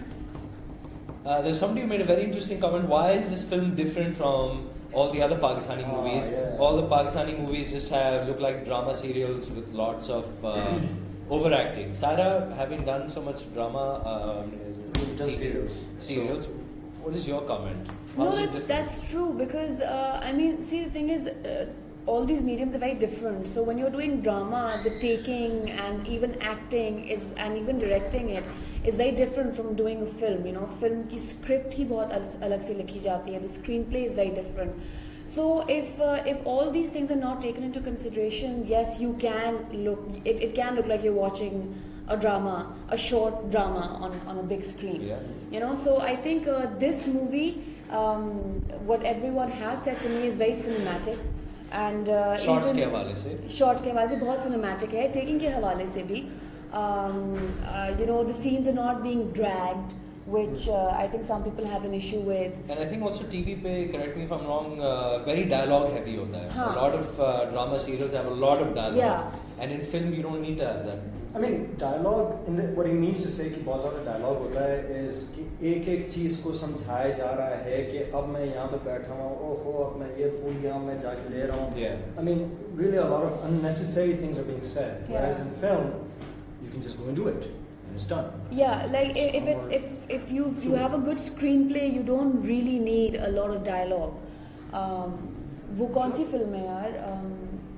B: Uh, there's somebody who made a very interesting comment. Why is this film different from all the other Pakistani
A: Ah,
B: movies?
A: yeah.
B: All the Pakistani movies just have look like drama serials with lots of uh, overacting. Sarah, having done so much drama, um,
A: We've done
B: T V
A: serials.
B: serials, what is your comment? How
C: No,
B: is it
C: that's
B: different?
C: that's true because uh, I mean, see, the thing is, uh, all these mediums are very different. So when you're doing drama, the taking and even acting is, and even directing it is very different from doing a film. You know, film की script ही बहुत अलग अलग से लिखी जाती है. The screenplay is very different. So if uh, if all these things are not taken into consideration, yes, you can look. It, it can look like you're watching a drama, a short drama on, on a big screen.
B: Yeah.
C: You know, so I think uh, this movie, um, what everyone has said to me is very cinematic, and uh,
B: Shots
C: even
B: के हवाले से
C: shorts के हवाले से बहुत cinematic है, taking के हवाले से भी. Um, uh, you know, the scenes are not being dragged which uh, I think some people have an issue with.
B: And I think also T V pe, correct me if I'm wrong, uh, very dialogue heavy hota hai.
C: Huh.
B: A lot of uh, drama serials have a lot of dialogue.
C: Yeah.
B: And in film you don't need to have that.
A: I mean, dialogue, in the, what he means to say कि बहुत ज़्यादा dialogue होता है is कि एक एक चीज़ को समझाया जा रहा है कि अब मैं यहाँ पे बैठा हूँ, ओहो अब मैं ये भूल गया हूँ, मैं जाके ले रहा हूँ.
B: Yeah.
A: I mean, really a lot of unnecessary things are being said.
C: Yeah.
A: Whereas in film, you can just go and do it, and it's done.
C: Yeah, like if, if it's if if you you have a good screenplay, you don't really need a lot of dialogue. Um, वो कौन सी film है यार? Um,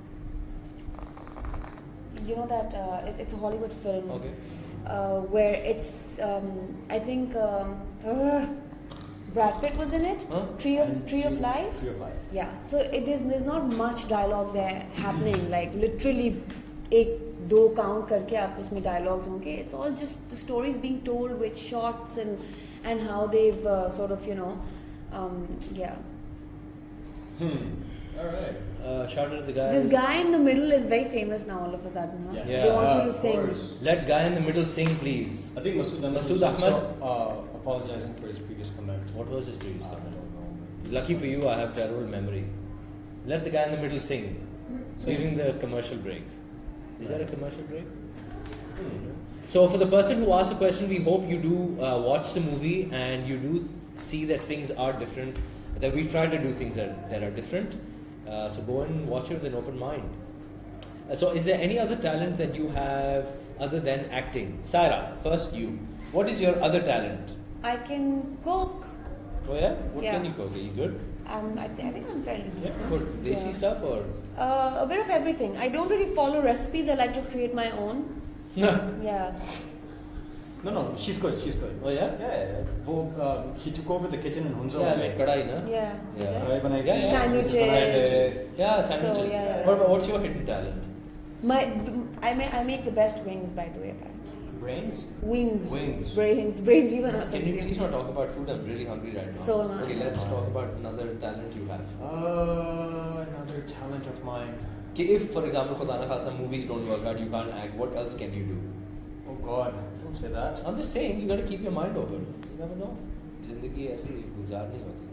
C: you know that uh, it, it's a Hollywood film.
B: Okay.
C: Uh, where it's um, I think um, uh, Brad Pitt was in it.
B: Huh?
C: Tree of Tree of Life.
A: Tree of Life.
C: Yeah. So it, there's there's not much dialogue there happening. Like literally, एक दो count करके आप इसमें dialogues होंगे. It's all just the stories being told with shots and and how they've uh, sort of you know, um, yeah.
A: Hmm. All right.
B: Uh, shout out to the guy.
C: This guy in the middle is very famous now all of a sudden. Huh?
A: Yeah.
B: Yeah.
C: They want
A: Uh,
C: you to
A: of
C: sing.
A: course.
B: Let guy in the middle sing, please.
A: I think Masood Ahmed
B: Masood
A: was also,
B: Ahmed?
A: uh, apologizing for his previous comment.
B: What was his previous
A: I
B: comment?
A: don't know.
B: Lucky for you, I have terrible memory. Let the guy in the middle sing during the commercial break. Is that a commercial break?
A: Hmm.
B: So for the person who asked the question, we hope you do uh, watch the movie and you do see that things are different. That we try to do things that, that are different. Uh, so go and watch it with an open mind. Uh, so is there any other talent that you have other than acting? Saira, first you. What is your other talent?
C: I can cook.
B: Oh yeah? What
C: Yeah.
B: can you cook? Are you good?
C: Um, I, th- I think I'm fairly
B: Yeah.
C: decent.
B: Good. Desi
C: Yeah.
B: stuff or?
C: Uh, a bit of everything. I don't really follow recipes. I like to create my own. Yeah.
A: No, no, she's good. She's good.
B: Oh yeah?
A: Yeah. Wo, um, he took over the kitchen in Hunza.
B: Yeah, I made kadai, na?
C: Yeah.
B: Yeah.
A: Kadai banai
B: Yeah,
A: thi.
B: yeah.
C: Sandwiches.
A: Banai
B: Yeah,
C: So,
B: sandwiches.
C: yeah, yeah.
B: What about, what's your hidden talent?
C: My, I make I make the best wings, by the way. Apparently.
A: the brains.
C: Wings.
A: Wings.
C: Brains. Brains. You wanna
B: Can you please not talk about food? I'm really hungry right now.
C: So am I.
B: Okay, let's talk about another talent you have.
A: Uh, another talent of mine.
B: Okay, if, for example, Khuda na Khasa movies don't work out, you can't act, what else can you do?
A: Oh God, don't say that.
B: I'm just saying, you got to keep your mind open. You never know. Zindagi ऐसी गुजार नहीं होती.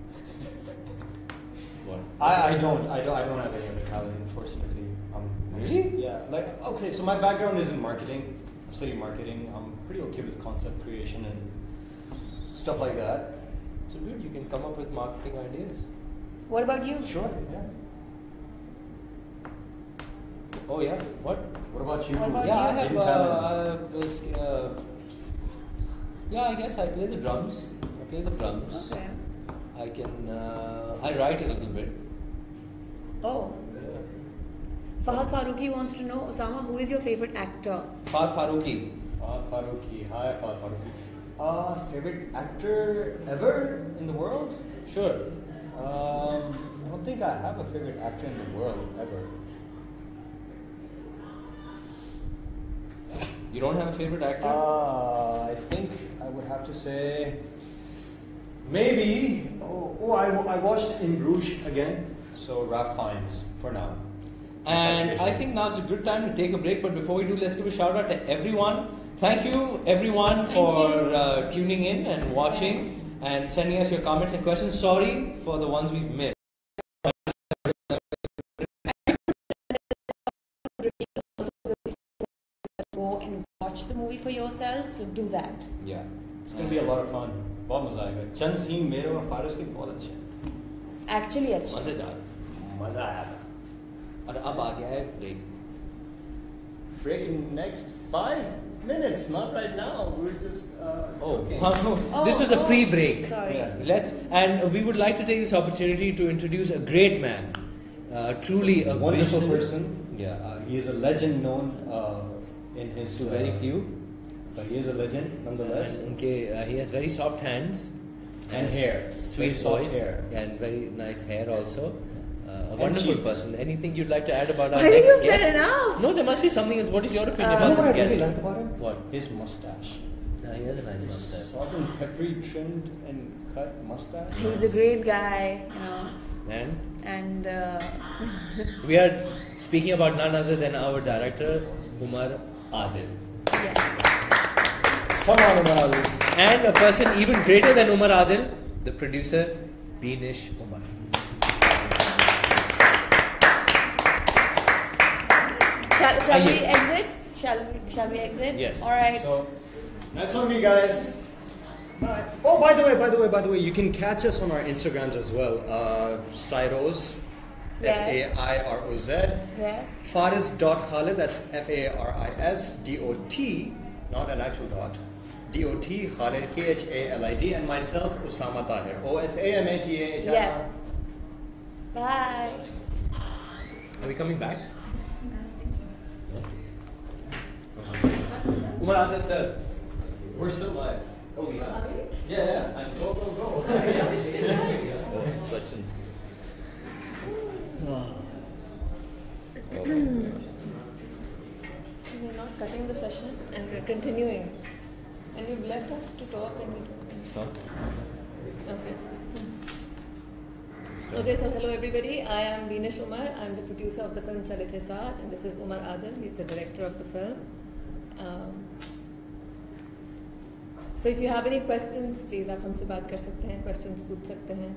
B: What?
A: I, I don't I don't I don't have any other talent, unfortunately. Um,
B: Really?
A: Yeah. Like okay, so my background is in marketing. I study marketing. I'm pretty okay with concept creation and stuff like that.
B: So good, you can come up with marketing ideas.
C: What about you?
A: Sure. Yeah.
B: Oh yeah, what?
A: What about you?
C: What about
B: Yeah, I
C: you?
B: have.
A: Hidden
B: Uh,
A: talents.
B: I have this, uh, yeah, I guess I play the drums. I play the drums.
C: Okay.
B: I can. Uh, I write a little bit.
C: Oh. Fahad Farooqi wants to know, Osama, who is your favorite actor?
B: Fahad Farooqi.
A: Fahad Farooqi. Hi, Fahad Farooqi. Uh, favorite actor ever in the world?
B: Sure.
A: Um, I don't think I have a favorite actor in the world ever.
B: You don't have a favorite actor?
A: Uh, I think I would have to say maybe. Oh, oh I, I watched In Bruges again. So Ralph Fiennes for now.
B: And I think now's a good time to take a break. But before we do, let's give a shout out to everyone. Thank you, everyone,
C: Thank
B: for
C: you.
B: uh, tuning in and watching
C: Yes.
B: and sending us your comments and questions. Sorry for the ones we've missed.
C: Go and watch the movie for yourself, so do that.
B: Yeah.
A: It's gonna be a lot of fun. बहुत मजा आएगा. चंद scene मेरे और फारिस के बहुत अच्छे हैं.
C: Actually, actually.
B: मजेदार.
A: मजा आया.
B: और अब आ गया है break.
A: Break in next five minutes, not right now. We're just uh,
B: Oh,
A: joking.
B: this was a
C: oh,
B: pre-break.
C: Sorry.
A: Yeah.
B: Let's and we would like to take this opportunity to introduce a great man, uh, truly a
A: wonderful
B: visionary-
A: person.
B: Yeah,
A: Uh, he is a legend known uh, in his.
B: to
A: uh,
B: very few.
A: But he is a legend nonetheless.
B: And, okay, uh, he has very soft hands
A: And
B: a
A: hair.
B: sweet
A: Very soft
B: voice,
A: hair.
B: and very nice hair also. Uh, a
A: And
B: wonderful
A: cheeks.
B: person. Anything you'd like to add about our
C: I think
B: next
C: you've said
B: guest?
C: enough.
B: No, there must be something else. What is your opinion
C: Uh,
A: You know
B: about
A: what I
B: this
A: really
B: guest?
A: like about him?
B: What?
A: His mustache.
B: No, he has a nice
A: His
B: mustache.
A: salt and peppery trimmed and cut mustache.
C: He's a great guy, you know,
B: And
C: and uh,
B: we are speaking about none other than our director, Umar Adil.
C: yes.
A: Come on, Umar.
B: And a person even greater than Umar Adil, the producer, Beenish Umar.
C: Shall, shall we exit? Shall we, shall we exit?
B: Yes.
C: All right.
A: So, that's on me, guys. Bye. Oh, by the way, by the way, by the way, you can catch us on our Instagrams as well. Uh, Sairoz,
C: Yes.
A: S A I R O Z.
C: Yes.
A: Faris dot Khalid, that's F A R I S D O T, not an actual dot. D O T, Khalid, K H A L I D, and myself, Usama Tahir, O S A M A T A H I R.
C: Yes. Bye.
B: Are we coming back? Umar Adil sir.
A: We're still live.
B: Oh yeah.
A: Yeah, yeah. And go, go, go.
B: Questions.
C: So we're not cutting the session and we're continuing. And you've left us to talk and we talk.
B: Huh?
C: Okay. Okay, so hello everybody. I am Beenish Umar. I'm the producer of the film Chalay Thay Saath, and this is Umar Adil. He's the director of the film. Um, so if you have any questions, please आप हमसे बात कर सकते हैं, questions पूछ सकते हैं.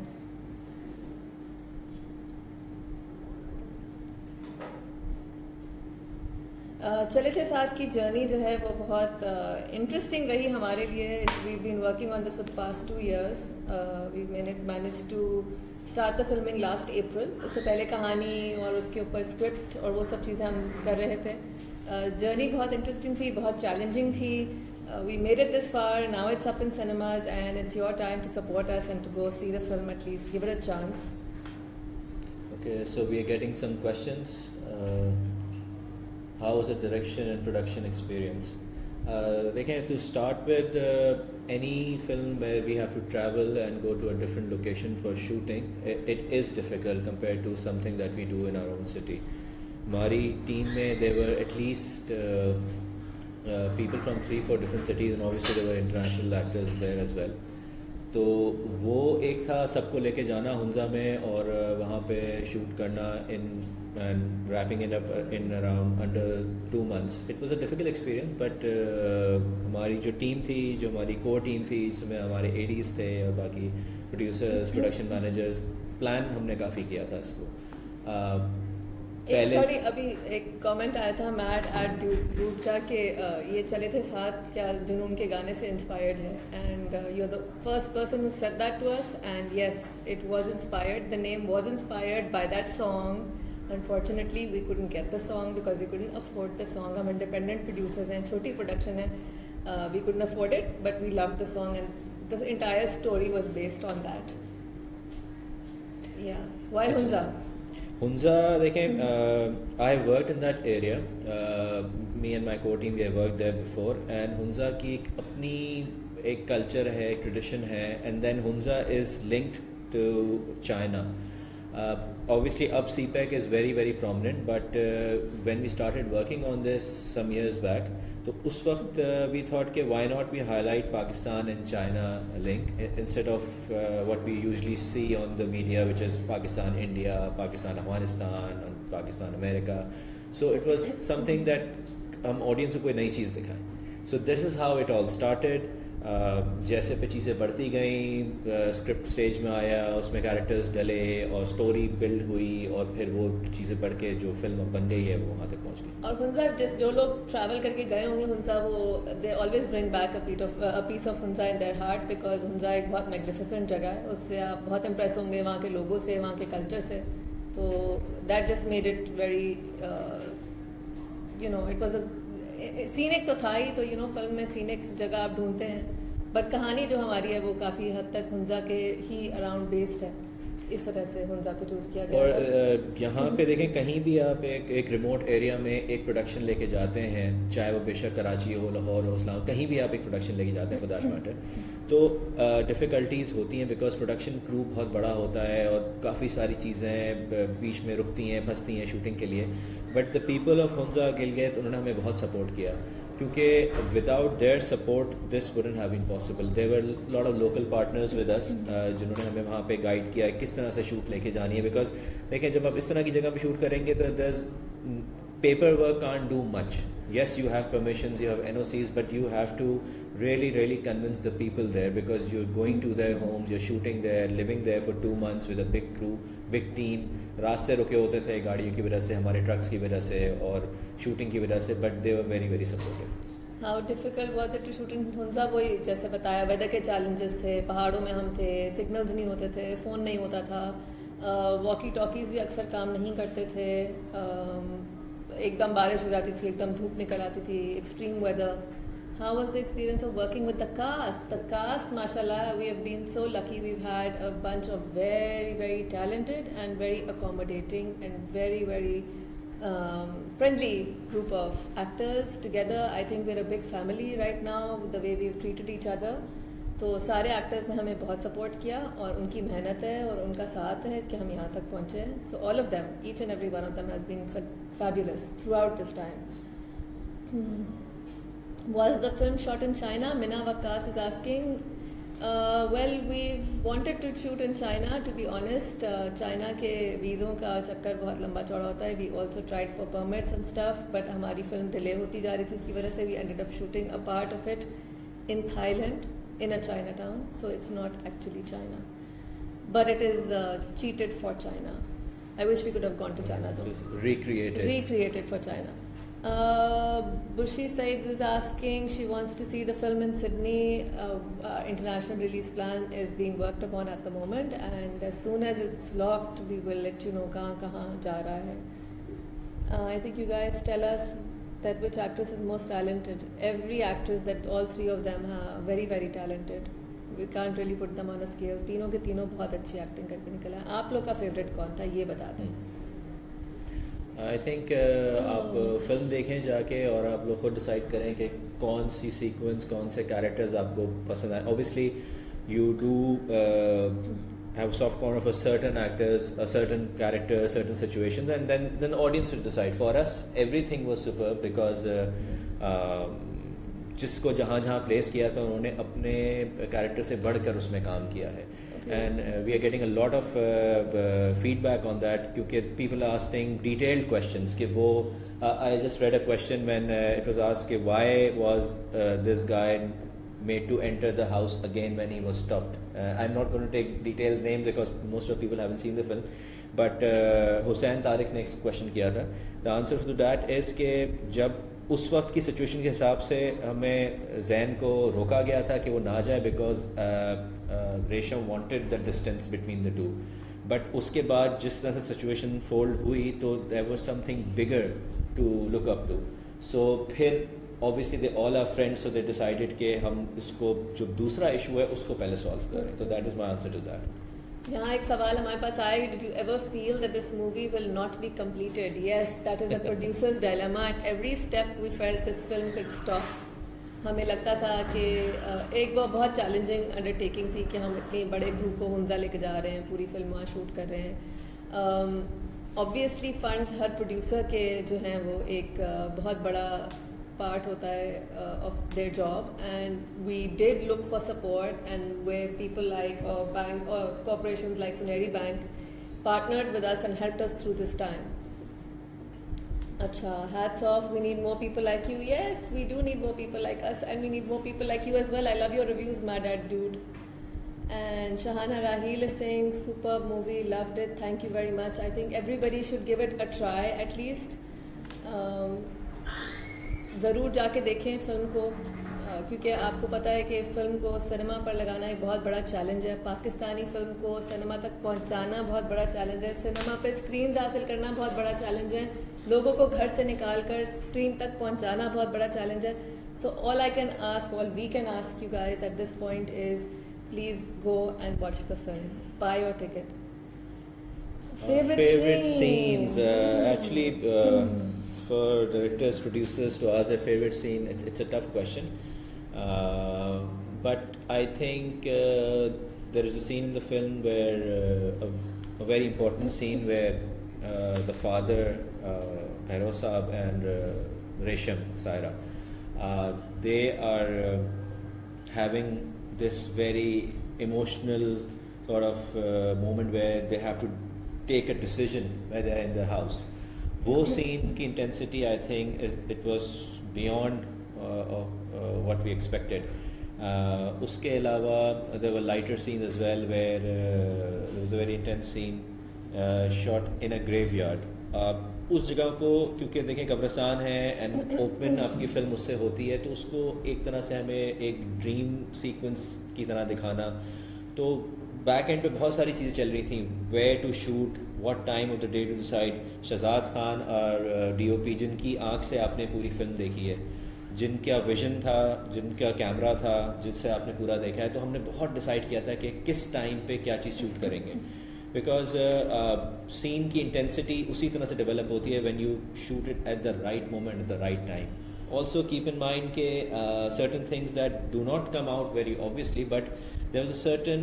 C: चले थे साथ की जर्नी जो है वो बहुत इंटरेस्टिंग रही हमारे लिए. We been working on this for the past two years. We manage to start the filming last April. उससे पहले कहानी और उसके ऊपर स्क्रिप्ट और वो सब चीज़ें हम कर रहे थे. जर्नी uh, बहुत इंटरेस्टिंग थी, बहुत चैलेंजिंग थी. We made it this far. Now it's up in cinemas and it's your time to support us and to go see the film. At least give it a chance.
B: Okay, so we are getting some questions. Uh, how was the direction and production experience? Uh, they can to start with uh, any film where we have to travel and go to a different location for shooting. It, it is difficult compared to something that we do in our own city. Mari team mein there were at least uh, uh, people from three, four different cities, and obviously there were international actors there as well. तो वो एक था सबको लेके जाना हुंजा में और वहाँ पे शूट करना in and wrapping it up in around under two months. It was a difficult experience, but हमारी जो टीम थी, जो हमारी कोर टीम थी, जिसमें हमारे एडीज थे और बाकी प्रोड्यूसर्स, प्रोडक्शन मैनेजर्स, प्लान हमने काफ़ी किया था इसको. uh,
C: एक सॉरी अभी एक कमेंट आया था मैट एट ड्यूड का कि ये चले थे साथ क्या जुनून के गाने से इंस्पायर्ड है. And you are the first person who said that to us, and yes it was inspired. The name was inspired by that song. Unfortunately we couldn't get the song because we couldn't afford the song. हम independent producers हैं, छोटी production है. We couldn't afford it but we love the song and the entire story was based on that. Yeah why Hunza?
B: Hunza, देखें, uh, I worked in that area. Uh, me and my core team, we have worked there before. And Hunza की एक अपनी एक culture है, एक tradition है. And then Hunza is linked to China. Uh, obviously, up C PAC is very very prominent. But uh, when we started working on this some years back, तो उस वक्त we thought कि why not we highlight Pakistan and China link instead of uh, what we usually see on the media, which is Pakistan India, Pakistan Afghanistan, and Pakistan America. So it was something that हम audience को कोई नई चीज़ दिखाएं. So this is how it all started. Uh, जैसे पे चीज़ें बढ़ती गई, स्क्रिप्ट स्टेज में आया, उसमें कैरेक्टर्स डले और स्टोरी बिल्ड हुई और फिर वो चीज़ें बढ़ के जो फिल्म बन गई है वो वहाँ तक पहुँच गई.
C: और हुंजा जिस जो लोग ट्रैवल करके गए होंगे हुंजा, वो they always bring back a piece of a piece of Hunza in their heart because Hunza एक बहुत मैग्निफिसेंट जगह है. उससे आप बहुत इम्प्रेस होंगे वहाँ के लोगों से, वहाँ के कल्चर से. तो that just made it very you know it was a scenic तो था ही. तो यू नो फिल्म में सीनिक जगह आप ढूंढते हैं, बट कहानी जो हमारी है वो काफ़ी हद तक हुंजा के ही अराउंड बेस्ड है. इस वजह से हुंजा को चूज़ किया गया.
B: और यहाँ पे देखें, कहीं भी आप एक एक रिमोट एरिया में एक प्रोडक्शन लेके जाते हैं, चाहे वो बेशक कराची हो, लाहौर हो, इस्लाम, कहीं भी आप एक प्रोडक्शन लेके जाते हैं फॉर दैट मैटर, तो डिफ़िकल्टीज़ uh, होती हैं बिकॉज प्रोडक्शन क्रू बहुत बड़ा होता है और काफ़ी सारी चीज़ें बीच में रुकती हैं, फंसती हैं शूटिंग के लिए. But the people of Hunza Gilgit, उन्होंने हमें बहुत सपोर्ट किया क्योंकि without their support this wouldn't have been possible. There were lot of local partners with us जिन्होंने हमें वहाँ पे गाइड किया किस तरह से शूट लेके जानी है. बिकॉज देखें, जब आप इस तरह की जगह पे शूट करेंगे तो their paper work can't do much. yes, you have permissions, you have N O Cs, but you have to really really convince the people there, because you're going to their homes, you're shooting there, living there for two months with a big crew, big team. रास्ते रुके होते थे गाड़ियों की वजह से, हमारे trucks की वजह से और शूटिंग की वजह से, but they were very very supportive.
C: How difficult was it to shoot in Hunza? वही जैसे बताया, वेदर के challenges थे, पहाड़ों में हम थे, सिग्नल्स नहीं होते थे, फ़ोन नहीं होता था, वॉकी टॉकीज़ भी अक्सर काम नहीं करते थे, एकदम बारिश हो जाती थी, एकदम धूप निकल आती थी, extreme weather. How was the experience of working with the cast? The cast, mashallah, we have been so lucky. We've had a bunch of very, very talented and very accommodating and very, very um, friendly group of actors together. I think we're a big family right now with the way we've treated each other. तो सारे actors ने हमें बहुत support किया और उनकी मेहनत है और उनका साथ है कि हम यहाँ तक पहुँचे हैं. So all of them, each and every one of them has been fabulous throughout this time. Hmm. Was the film shot in China? Mina Waqas is asking. Uh, well, we've wanted to shoot in China, to be honest. Uh, China के वीज़ों का चक्कर बहुत लंबा चौड़ा होता है. We also tried for permits and stuff, but हमारी film delay होती जा रही थी, उसकी वजह से we ended up shooting a part of it in Thailand, in a Chinatown. So it's not actually China, but it is uh, cheated for China. I wish we could have gone to China though.
B: Recreated.
C: Recreated for China. Uh, Bushi Said is asking, she wants to see the film in Sydney. Uh, our international release plan is being worked upon at the moment, and as soon as it's locked, we will let you know kahan kahan ja raha hai. Uh, I think you guys tell us that which actress is most talented. Every actress, that all three of them are very very talented. We can't really put them on a scale. तीनों के तीनों बहुत अच्छी acting करके निकला है. आप लोग का फेवरेट कौन था, ये बता दें.
B: आई थिंक uh, आप फिल्म देखें जाके और आप लोग खुद डिसाइड करें कि कौन सी सीक्वेंस, कौन से कैरेक्टर्स आपको पसंद आए. Obviously you do have soft corner for certain actors, certain characters, certain situations, and then then audience will decide. For us everything was superb because जिसको जहाँ जहाँ प्लेस किया था उन्होंने अपने कैरेक्टर से बढ़कर उसमें काम किया है. And uh, we are getting a lot of uh, uh, feedback on that क्योंकि people are asking detailed questions कि वो uh, I just read a question when uh, it was asked कि why was uh, this guy made to enter the house again when he was stopped. uh, I'm not going to take detailed names because most of people haven't seen the film, but uh, Hussain Tariq ने एक question किया था. The answer to that is कि जब उस वक्त की situation के हिसाब से हमें जैन को रोका गया था कि वो ना जाए because Resham wanted the distance between the two. But उसके बाद जिस तरह से सिचुएशन फोल्ड हुई तो there was something bigger to look up to. So फिर obviously they all are friends, so they decided कि हम इसको जो दूसरा इशू है उसको पहले सॉल्व करें. तो that is my answer to that.
C: यहाँ एक सवाल हमारे पास आया, did you ever feel that this movie will not be completed? Yes, that is a producer's dilemma. At every step we felt this film could stop. हमें लगता था कि एक वो बहुत चैलेंजिंग अंडरटेकिंग थी कि हम इतने बड़े ग्रुप को हुंजा लेके जा रहे हैं, पूरी फिल्म वहाँ शूट कर रहे हैं. ऑब्वियसली um, फंड्स हर प्रोड्यूसर के जो हैं वो एक uh, बहुत बड़ा part hota hai uh, of their job, and we did look for support, and where people like uh, bank or corporations like Soneri Bank partnered with us and helped us through this time. Acha, hats off, we need more people like you. Yes, we do need more people like us, and we need more people like you as well. I love your reviews, my dad dude. And Shahana Rahil is saying superb movie, loved it, thank you very much. I think everybody should give it a try at least. um, ज़रूर जाके देखें film को, क्योंकि आपको पता है कि film को सिनेमा पर लगाना एक बहुत बड़ा चैलेंज है. पाकिस्तानी फ़िल्म को सिनेमा तक पहुंचाना बहुत बड़ा चैलेंज है. सिनेमा पे स्क्रीन हासिल करना बहुत बड़ा चैलेंज है. लोगों को घर से निकाल कर स्क्रीन तक पहुंचाना बहुत बड़ा चैलेंज है. So all I can ask, all we can ask you guys at this point is please go and watch the film, buy your ticket.
B: Favorite, favorite scenes, uh, actually uh, for directors, producers to ask their favorite scene, it's, it's a tough question. Uh, but I think uh, there is a scene in the film where uh, a, a very important scene where uh, the father, uh, Bhairav Saab, and uh, Resham, Saira, uh, they are uh, having this very emotional sort of uh, moment where they have to take a decision when they are in the house.
D: वो scene की intensity I think it was beyond what we expected. उसके अलावा there were lighter scenes as well where there was a very intense scene shot in a graveyard. उस जगह को क्योंकि देखें कब्रिस्तान है एंड ओपन आपकी फिल्म उससे होती है, तो उसको एक तरह से हमें एक ड्रीम सीक्वेंस की तरह दिखाना. तो बैक एंड पे बहुत सारी चीज़ें चल रही थी, where to shoot, what time of the day to decide. Shahzad Khan और डीओपी जिनकी आँख से आपने पूरी फिल्म देखी है, जिनका विजन था, जिनका कैमरा था, जिससे आपने पूरा देखा है, तो हमने बहुत डिसाइड किया था कि किस टाइम पे क्या चीज़ शूट करेंगे. बिकॉज सीन की इंटेंसिटी उसी तरह से डेवलप होती है when you shoot it at the right moment at the right time. Also keep in mind के certain things that do not come out very obviously, but there was a certain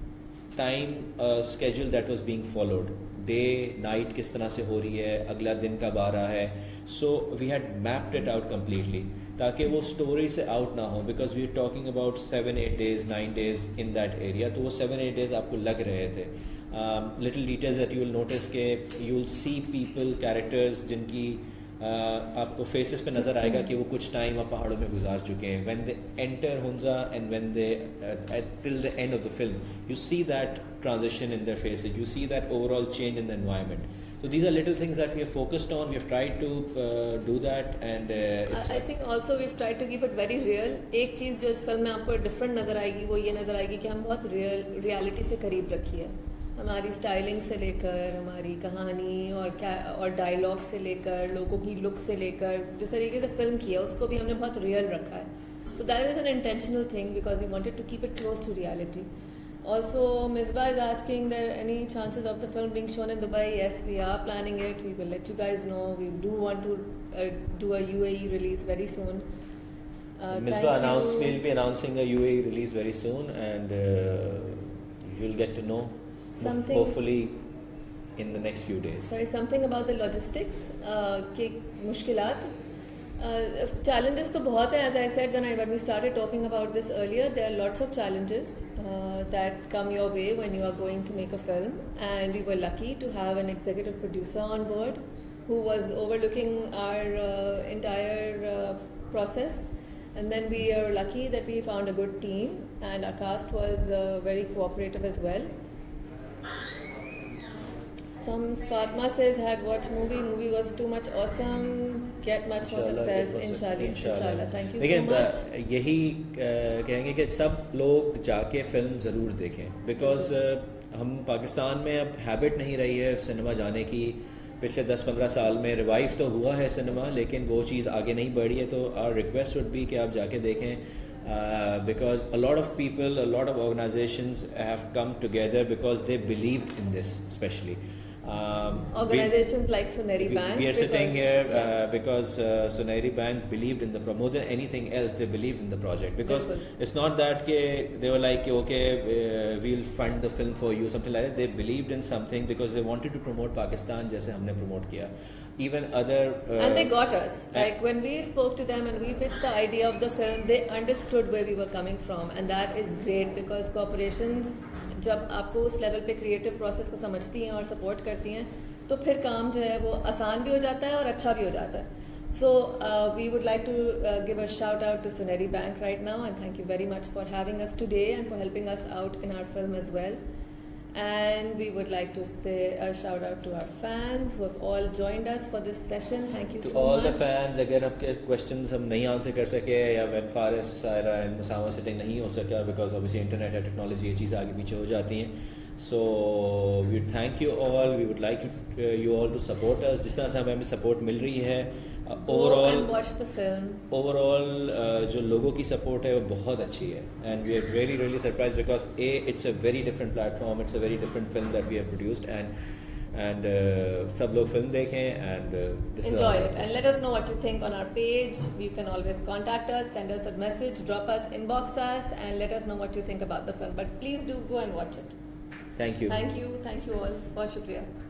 D: time schedule that was being followed. Day night किस तरह से हो रही है, अगला दिन कब आ रहा है. So we had mapped it out completely ताकि वो स्टोरी से आउट ना हो. Because we are talking about seven eight days nine days in that area, तो वो सेवन एट डेज आपको लग रहे थे. Little details that you will notice के you will see people characters जिनकी uh, आपको फेसेस पे नज़र आएगा कि वो कुछ टाइम आप पहाड़ों में गुजार चुके हैं. When they enter Hunza and when they till the end of the film you see that transition in their faces, you see that overall change in the environment. So these are little things that we have focused on. We have tried to uh, do that, and uh,
E: I think also we've tried to keep it very real. एक चीज़ जो इस film में आपको different नज़र आएगी वो ये नज़र आएगी कि हम बहुत रियल रियलिटी से करीब रखी है. हमारी स्टाइलिंग से लेकर, हमारी कहानी और क्या और डायलॉग से लेकर, लोगों की लुक से लेकर, जिस तरीके से फिल्म की है उसको भी हमने बहुत रियल रखा है. So that is an intentional thing because we wanted to keep it close to reality. Also, Misbah is asking there any chances of the film being shown in Dubai. Yes, we are planning it. We will let you guys know. We do want to uh, do a U A E release very soon. Uh,
D: Misbah announced we'll be announcing a U A E release very soon, and uh, you'll get to know
E: something
D: hopefully in the next few days.
E: Sorry, something about the logistics. Uh, के मुश्किलात. Uh, challenges तो बहुत है. As I said when I when we started talking about this earlier, there are lots of challenges uh, that come your way when you are going to make a film, and we were lucky to have an executive producer on board who was overlooking our uh, entire uh, process. And then we are lucky that we found a good team, and our cast was uh, very cooperative as well. Some Fatma says had watched movie. Movie was too much awesome. Get much more success, inshallah. Inshallah. Thank you so much.
D: यही कहेंगे कि सब लोग जाके film ज़रूर देखें, because हम पाकिस्तान में अब हैबिट नहीं रही है सिनेमा जाने की. पिछले दस पंद्रह साल में रिवाइव तो हुआ है सिनेमा, लेकिन वो चीज़ आगे नहीं बढ़ी है. तो आवर रिक्वेस्ट वुड बी कि आप जाके देखें, because a lot of people, a lot of organizations have come together because they believed in this specially.
E: Um, Organizations we, like Soneri
D: we,
E: Bank.
D: We are sitting here yeah. uh, because uh, Soneri Bank believed in the pro- more than anything else. They believed in the project because Bilkul. It's not that ke, they were like okay uh, we'll fund the film for you something like that. They believed in something because they wanted to promote Pakistan जैसे हमने promote किया. Even other uh,
E: and they got us. Like when we spoke to them and we pitched the idea of the film, they understood where we were coming from, and that is great because corporations जब आपको उस level पे creative process को समझती हैं और support करती हैं तो फिर काम जो है वो आसान भी हो जाता है और अच्छा भी हो जाता है. So we would like to give a shout out to Soneri Bank right now and thank you very much for having us today and for helping us out in our film as well. And we would like to say a shout out to our fans who have all joined us for this session. Thank you
D: to
E: so
D: all
E: much.
D: The fans, अगर आपके questions हम नहीं answer कर सके या web Faris Saira and Musama sitting नहीं हो सका बिकॉज ऑब्वियसली इंटरनेट या टेक्नोलॉजी ये चीज़ आगे पीछे हो जाती हैं. So we thank you all. We would like you all to support us जिस तरह से हमें सपोर्ट मिल रही है. ओवरऑल ओवरऑल जो लोगों की सपोर्ट है वो बहुत अच्छी है and we are really really surprise because a it's a very different platform, it's a very different film that we have produced and and uh, सब लोग फिल्म देखें and uh,
E: enjoy it and let us know what you think on our page. You can always contact us, send us a message, drop us, inbox us and let us know what you think about the film. But please do go and watch it.
D: Thank you.
E: Thank you. Thank you all. बहुत शुक्रिया.